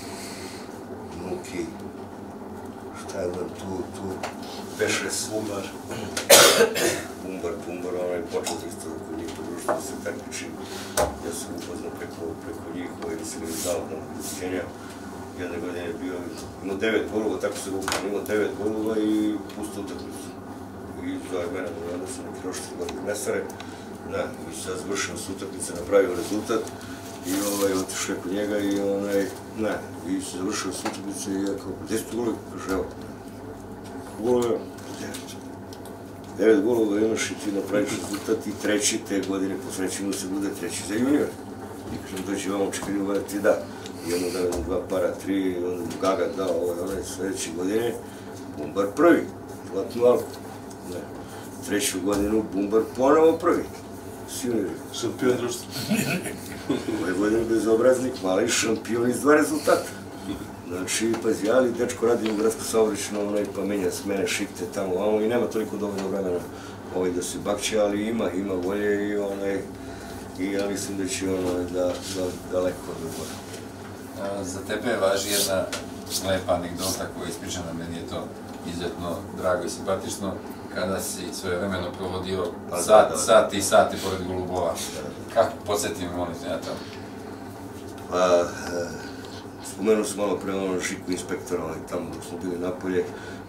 Nuki, šta je znam tu, tu, Pešes, Bumbar, Bumbar, Bumbar, onaj počeo isto kod njih po društvu da se takmiči. Ja sam upoznao preko njih, ovaj se mi znao na iskenja. Jedne godine je bio, imao devet golova, tako se ruka, imao devet golova i pusto utakmicu. I zove mene, onda sam neki roštri godin mesare, i sad završio s utakmice, napravio rezultat i otišao je kod njega i onaj, ne, i se završio s utakmice i ja kao, gdje su tu golovi? Kaže, evo, golove, devet. Devet golova imaš i ti napraviš rezultat i treći te godine, po sreći mu se bude treći za junior. I kažem, dođi vam očekaju, vada ti da. I ono da dva para, tri, onda Gaga dao ovaj, onaj sledeće godine, Bumbar prvi, zlatnu alku. Treću godinu Bumbar ponovo prvi. Sjunior. Šampion društva. Ove godine bezobraznik, mali šampion iz dva rezultata. Znači, pazi, ali dečko radi u gradsko saobraćajno, onaj pa menja smene, šikte tamo, vamo i nema toliko dovoljno vremena da se bakće, ali ima, ima volje i onaj, i ja mislim da će ono da daleko odgovora. Za tebe važi jedna lepa anegdota koja je ispričana, meni je to izuzetno drago i simpatično, kada si svoje vremeno provodio sati i sati pored golubova. Kako podsjeti me, molim te, na to? Pa, spomenuo sam malo pre ono Žiku inspektora, tamo dok smo bili napolje,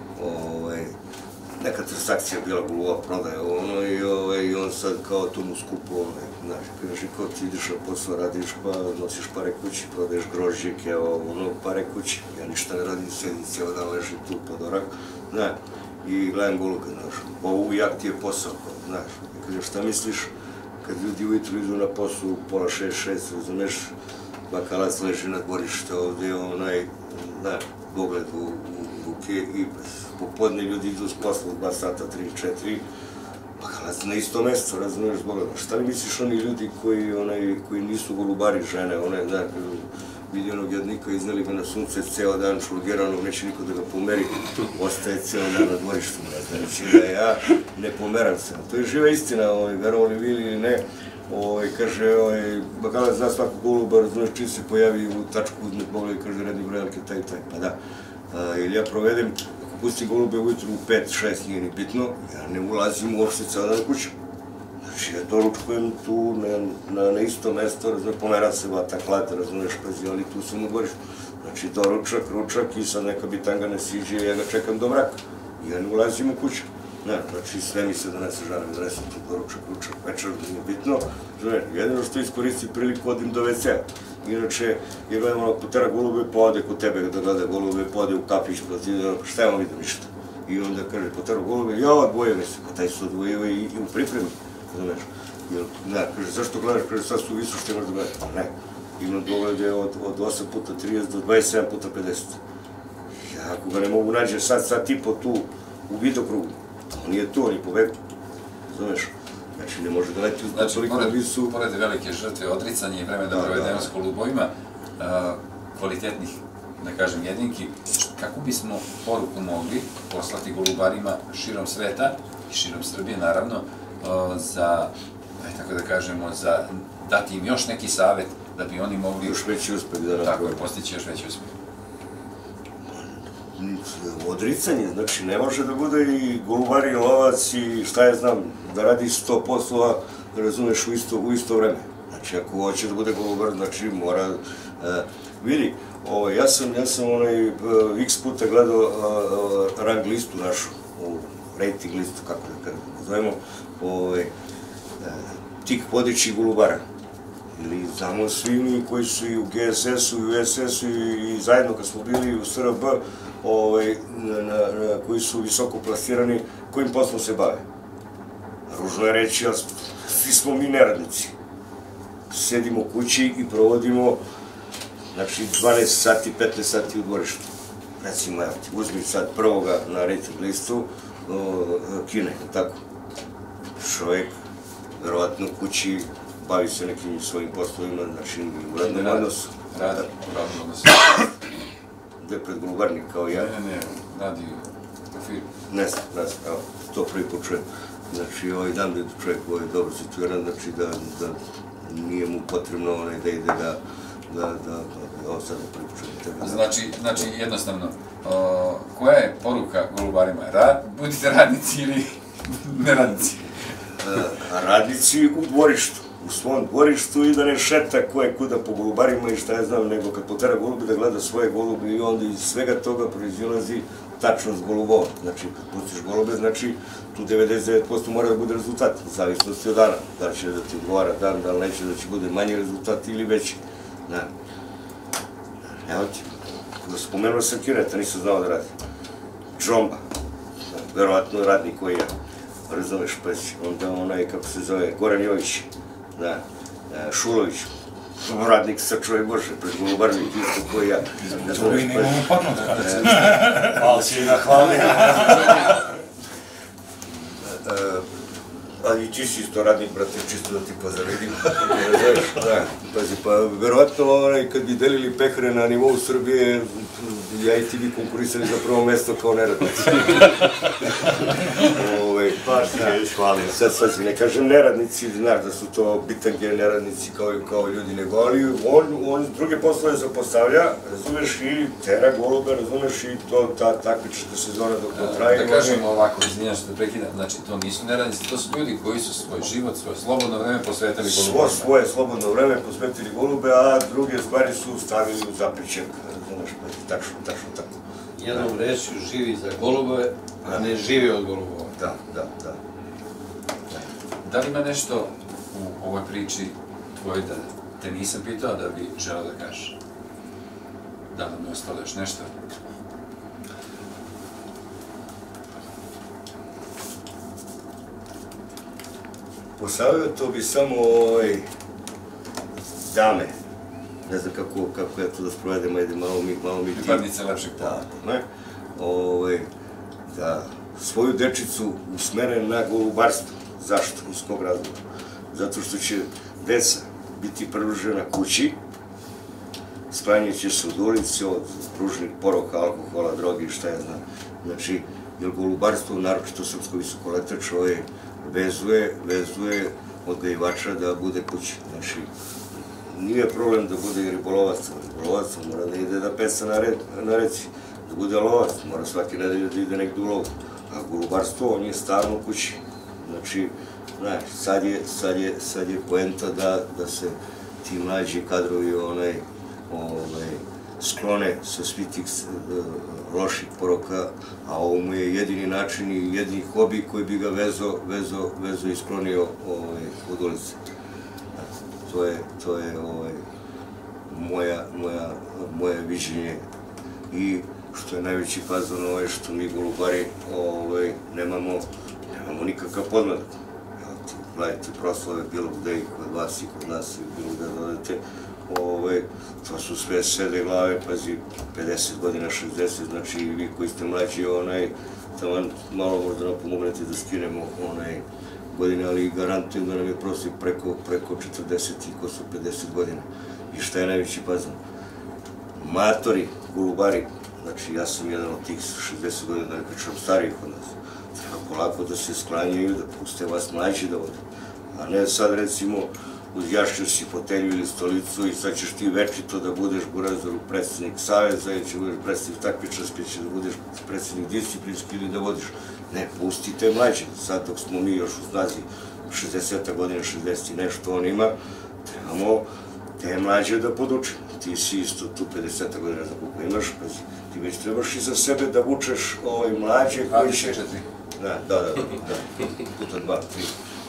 neka transakcija bila golubova prodaja, i on sad kao tomu skupu, znaš, kada Žiko, ti ideš na posao, radiš pa nosiš pare kući, prodaješ grožđik, evo, ono, pare kući, ja ništa ne radim, sedim cijelo dan, ležim tu pod orak, znaš, i gledam golube, znaš, ovo jak ti je posao, znaš, i kažem, šta misliš, kad ljudi ujutru idu na posao, pola šest, šest, razumeš, bakalac leži na dvorište ovde, onaj, znaš, pogled u ruke i popodne ljudi idu s posla dva sata, tri, četiri, bakalac na isto mesto, razumeš, zbog gleda. Šta li misliš oni ljudi koji nisu golubari žene, one, da, vidi onog jednika, izneli ga na sunce ceo dan, šulgeranog, neće niko da ga pomeri, ostaje ceo dan na dvorištu, znači da ja ne pomeram se. To je živa istina, verovali vi ili ne, kaže, bakalac zna svakog goluba, razumeš, čim se pojavi u tačku, uzme pogled i kaže, redni broj, taj i taj, pa da. Ili ja provedem, ako pusti golube ujutru u pet, šest, nije ni bitno, ja ne ulazim uopšte ceo dan kuću. Znači, ja doručkujem tu na isto mesto, razumeš, pomeram se vata klata, razumeš, pazi, ali tu sam u dvorištu. Znači, doručak, ručak i sad neka bitanga ne siđe, ja ga čekam do mraka. Ja ne ulazim u kuću. Znači, sve mi se donese žena, mi donese tu doručak, ručak, večer, nije bitno. Jedino što iskoristi priliku, odim do ve ce a. Inače, ja gledam ono, potera golube, pa ode kod tebe da gleda golube, pa ode u kafić, šta ja vam vidim ništa. I onda kaže, potera golube, ja odvojio mi se, pa taj se odvojio i u pripremi. Ne, kaže, zašto gledaš, kaže, sad su visu što imaš da gledaš. Ne, imam doglede od osam puta trideset do dvadeset sedam puta pedeset. Ja, ako ga ne mogu nađe sad, sad i po tu, u vidokrugu, on nije tu, on je pobegu. Znaš, znači ne može da leti uz toliko visu. Znači, pored velike žrtve, odricanje i vreme da provedemo s golubovima, kvalitetnih, da kažem, jedinki, kako bismo poruku mogli poslati golubarima širom sveta i širom Srbije, naravno, za, tako da kažemo, za dati im još neki savjet da bi oni mogli... Još veći uspeh da napravi. Tako je, postići još veći uspeh. odricanje, znači ne može da bude i golubar i lovac i šta ja znam, da radi sto poslova, razumeš, u isto, u isto vreme. Znači ako hoće da bude golubar, znači mora, vidi, ja sam, ja sam onaj x puta gledao rang listu našu, rating listu, kako da zovemo, tih vodećih golubara. Ili znamo svi mi koji su i u G S S-u i u S S-u i zajedno kad smo bili u S R B, koji su visoko plasirani, kojim poslom se bave. Ružno je reći, ali svi smo mi neradnici. Sedimo kući i provodimo, znači, dvanaest sati, petnaest sati u dvorištu. Recimo, evo ti, uzmi sad prvoga na rating listu, Kine, tako. Čovjek, verovatno u kući, bavi se nekim svojim poslovima, znači u radnom odnosu. Radi u radnom odnosu. Gde pred golubarnik, kao ja? Ne, ne, ne, radi u firmu. Ne znam, ne znam, evo, to prvi put čujem. Znači, ovaj dan da je čovjek dobro situiran, znači da nije mu potrebno da ide da, da, da, ovo sad da prvi put čujem. Znači, jednostavno, koja je poruka golubarima? Budite radnici ili neradnici? Radnici u dvorištu. U svom dvorištu i da ne šeta ko je kuda po golubarima i šta ja znam, nego kad potera golubi da gleda svoje golube i onda iz svega toga proizilazi tačnost golubova. Znači, kad pustiš golube, znači tu devedeset devet posto mora da bude rezultat, u zavisnosti od dana. Da li će da ti odgovara dan, da li neće da će bude manji rezultat ili veći. Evo ti, spomenuo sam Kineta, nisam znao da radi. Džomba, verovatno radnik koji ja. Razumeš, pa onda onaj, kako se zove, Goran Jović, da, Šulović, radnik sa čovjek Bože, pred golubarnik, isto koji ja. To vi nemamo padno da kada. Ali si na hvala. Ali i ti si isto radnik, brate, čisto da ti pozaredim. Znaš, da, pazi, pa verovatno kad bi delili pehre na nivou Srbije, ja i ti bi konkurisali za prvo mesto kao neradnici. Baš ne, hvalim. Sad, sad si ne kažem neradnici, znaš da su to bitange neradnici kao ljudi, nego ali on druge poslove zapostavlja, razumeš, i tera golube, razumeš, i to takmična sezona dok to traje. Da kažemo ovako, izvinjam što te prekidam, znači to nisu neradnici, to su ljudi koji su svoj život, svoje slobodno vreme posvetili golubama. Svoje slobodno vreme posvetili golube, a druge stvari su stavili u zapriček, razumeš, tačno, tačno tako. Jednom reći živi za golubove, a ne živi od golubova. Da, da, da. Da li ima nešto u ovoj priči tvojoj da te nisam pitao da bi želeo da kažeš? Da li mi ostalo još nešto? Posavjeto bi samo dame, ne znam kako ja to da sprovedem, ajde malo mi... Pripadnice lepšeg pola. Da svoju dečicu usmere na golubarstvo. Zašto? Iz kog razloga? Zato što će deca biti pridružena kući, sklanjat će se od ulici, od ružnih poroka, alkohola, droge i šta ja znam. Znači, jer golubarstvo, naročito srpsko visokoletač, vezuje, vezuje odgajivača da bude kući. Znači, nije problem da bude i ribolovac, ribolovac mora da ide da peca na reci, da bude lovac, mora svake nedelje da ide negdje u lovu. A golubarstvo, on je stalno u kući. Znači, znaš, sad je poenta da se ti mlađi kadrovi sklone sa svih tih loših poroka, a ovo mu je jedini način i jedini hobi koji bi ga vezo i sklonio od ulice. To je moje viđenje i što je najveći fazon ovo je što mi golubari nemamo nikakav podmladak. Gledajte proslave bilo gde i kod vas i kod nas i bilo gde dodate, to su sve sede glave, pazi, pedeset godina, šezdeset, znači vi koji ste mlađi, tamo malo možda nam pomognete da skinemo godine, ali garantujem da nam je prosjek preko četrdeset i ko su pedeset godina. I šta je najveći fazon? Matori, golubari, znači ja sam jedan od tih šezdeset godina, da ne pričam starijih od nas, treba polako da se sklanjaju, da puste vas mlađi da vode. A ne sad recimo uzjašio si fotelju ili stolicu i sad ćeš ti večito da budeš Burazeru predsjednik saveza ili će budeš predsjednik takmičarske, će da budeš predsjednik disciplinski ili da vodiš. Ne, pusti te mlađe. Sad dok smo mi još u snazi šezdeset godina, šezdeset i nešto on ima, trebamo te mlađe da podučimo. Ti si isto tu pedeset godina za koliko imaš, pazi, ti već trebaš i za sebe da vučeš ovaj mlađe koji će... Da, da, da, da, puta dva, tri.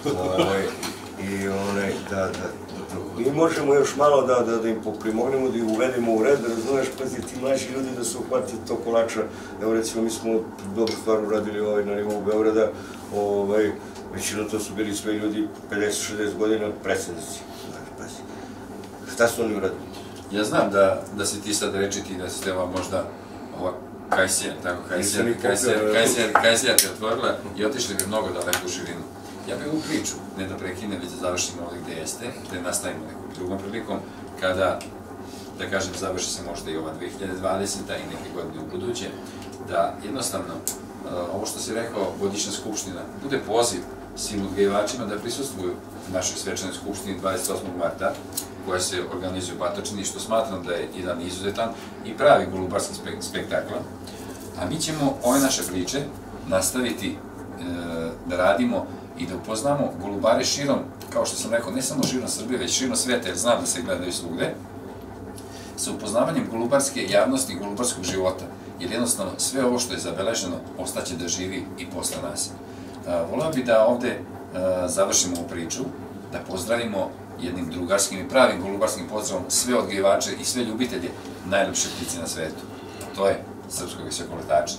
I onaj, da, da, mi možemo još malo da im poprimognemo, da ih uvedemo u red, da razumeš, pazi, ti mlađi ljudi da se uhvati to kolača. Evo, recimo, mi smo dobro stvar uradili na nivou Beograda, većino to su bili sve ljudi pedeset šezdeset godina predsjednici. Pazi, šta su oni uradili? Ja znam da si ti sad rečiti da se treba možda ova Kajsija, tako, Kajsija te otvorila i otišli bi mnogo daleko u širinu. Ja bih ovu priču, ne da prekinem, već da završimo ovdje gde jeste, da nastavimo nekom drugom prilikom, kada, da kažem, završi se možda i ova dve hiljade dvadeseta i neke godine u buduće, da jednostavno, ovo što si rekao, godišnja skupština, bude poziv svim odgajivačima da prisustvuju našoj svečanoj skupštini dvadeset osmog marta, koja se organizuje u Batočini, što smatram da je jedan izuzetan i pravi golubarski spektakl. A mi ćemo ove naše priče nastaviti da radimo i da upoznamo golubare širom, kao što sam rekao, ne samo širom Srbije, već širom sveta, jer znam da se gledaju svugde, sa upoznavanjem golubarske javnosti i golubarskog života, jer jednostavno sve ovo što je zabeleženo ostaće da živi i posle nas. Voleo bih da ovde završimo ovu priču, da pozdravimo jednim drugarskim i pravim golubarskim pozdravom sve odgajivače i sve ljubitelje najlepše ptice na svetu. To je srpskog visokoletača.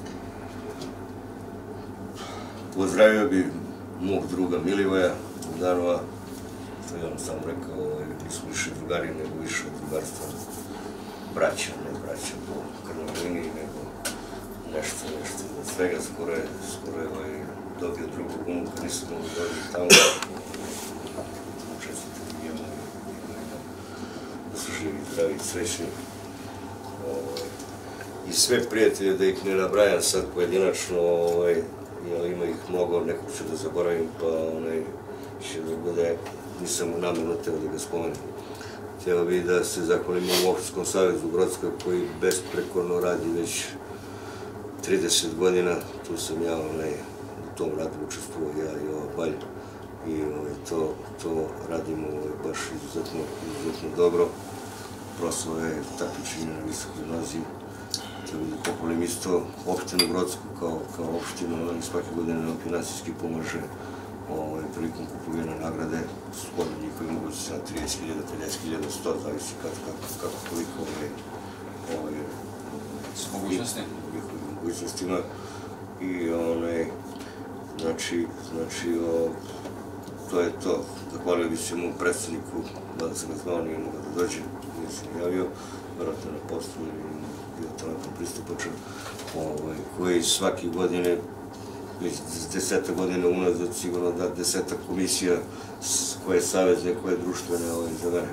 Pozdravio bi mog druga Milivoja Danova, što je on sam rekao, nismo više drugari, nego više drugarstva, braća, ne braća po krvnoj liniji, nego nešto, nešto, od svega skoro je, skoro je dobio drugog unuka, nisam mogu dobiti tamo, učestite njemu da su živi, zdravi, srećni. I sve prijatelje, da ih ne nabrajam sad pojedinačno, jer ima ih mnogo, nekog ću da zaboravim, pa onaj će da bude, nisam u namenu teo da ga spomenem. Htio bih da se zahvalim u Opštinskom savezu Brodska, koji besprekorno radi već trideset godina, tu sam ja u tom radu učestvovao, ja i ova Balj, i to radimo baš izuzetno dobro. Proslava je takmičenje na visokoj nozi. Htio bih da pohvalim isto opštinu Brodsku kao opštinu, oni svake godine nam finansijski pomaže prilikom kupovine nagrade, shodno njihovi mogućnosti na trideset hiljada, pedeset hiljada, sto, zavisi kako koliko s mogućnostima. I znači, to je to. Zahvalio bih se mom predsjedniku, da sam ga zvao, nije mogao da dođe, nije se javio, vjerojatno na poslu ili bio telefon pristupačan, koji svake godine, već deseta godina unazad, sigurno da deseta komisija koje je savezne, koje je društvene za mene.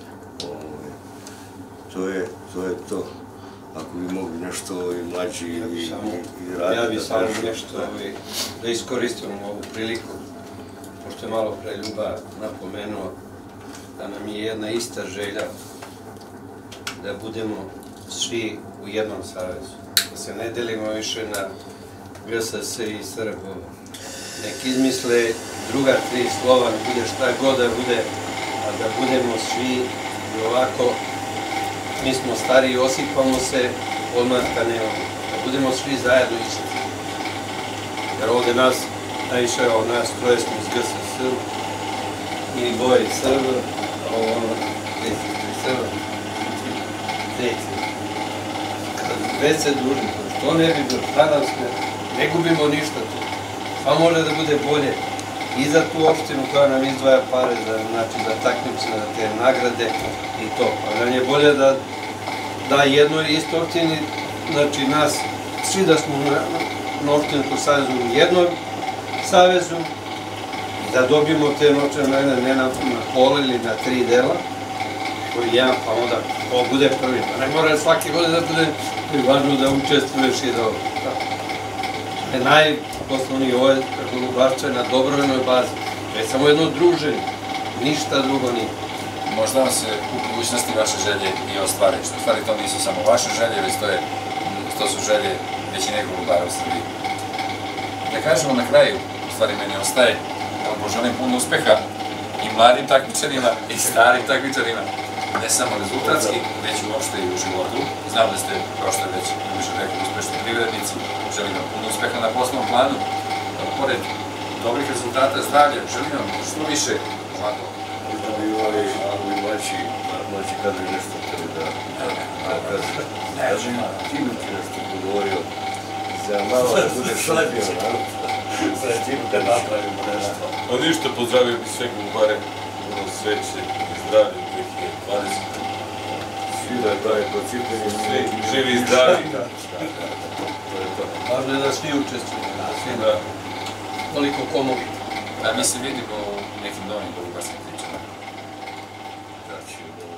To je to. Ako bi mogli nešto i mlađi i raditi. Ja bih samo nešto da iskoristim ovu priliku, pošto je malo pre Ljuba napomenuo da nam je jedna ista želja da budemo svi u jednom savezu, da se ne delimo više na G S S i Srbo. Nek izmisle druga tri slova, ne bude šta god da bude, a da budemo svi i ovako, mi smo stariji, osipamo se, odmahka nemamo. Da budemo svi zajedno isti. Jer ovde nas, najviše od nas troje smo iz G S S i Boje iz Srb, a ovo ono, deci iz Srb, deci. Već se družimo, što ne bi bilo, tada smo, ne gubimo ništa tu. Pa može da bude bolje i za tu opštinu koja nam izdvaja pare za takmičenje, za te nagrade i to. Pa nam je bolje da jednoj isto opštini, znači nas, svi da smo na opštinskom savezu u jednom savezu, da dobijemo te novčane nagrade ne na pola ili na tri dela, koji jedan, pa onda to bude prvi. Pa ne mora svake godine da bude važno da učestvuješ i da ovo. Najosnovniji ovo je golubarstvo na dobrovoljnoj bazi. To je samo jedno druženje. Ništa drugo nije. Možda vam se u budućnosti vaše želje i ostvare, što u stvari to nisu samo vaše želje, već to, je, to su želje većine golubara u Srbiji. Da kažemo na kraju, u stvari meni ostaje, da vam poželim puno uspeha i mladim takmičarima i starim takmičarima, ne samo rezultatski, već uopšte i u životu. Znam da ste, kao što je već više rekli, uspešni privrednici, želim vam puno uspeha na poslovnom planu. Pored dobrih rezultata, zdravlja, želim vam što više zlato. Da bi imali mlađi, mlađi kadri nešto hteli da kaže. Kaže, Timo ti nešto govorio, za malo da bude šampion, sa Timo da napravimo nešto. Pa ništa, pozdravio bih sve golubare, puno sreće i zdravlje u dve hiljade dvadesete. Svi da pravi po cipenju, Svi živi i zdravi. to je to. Važno je da svi učestvuju, da svi Da. koliko komu. A mi se vidimo u nekim novim golubarskim pričama. Znači,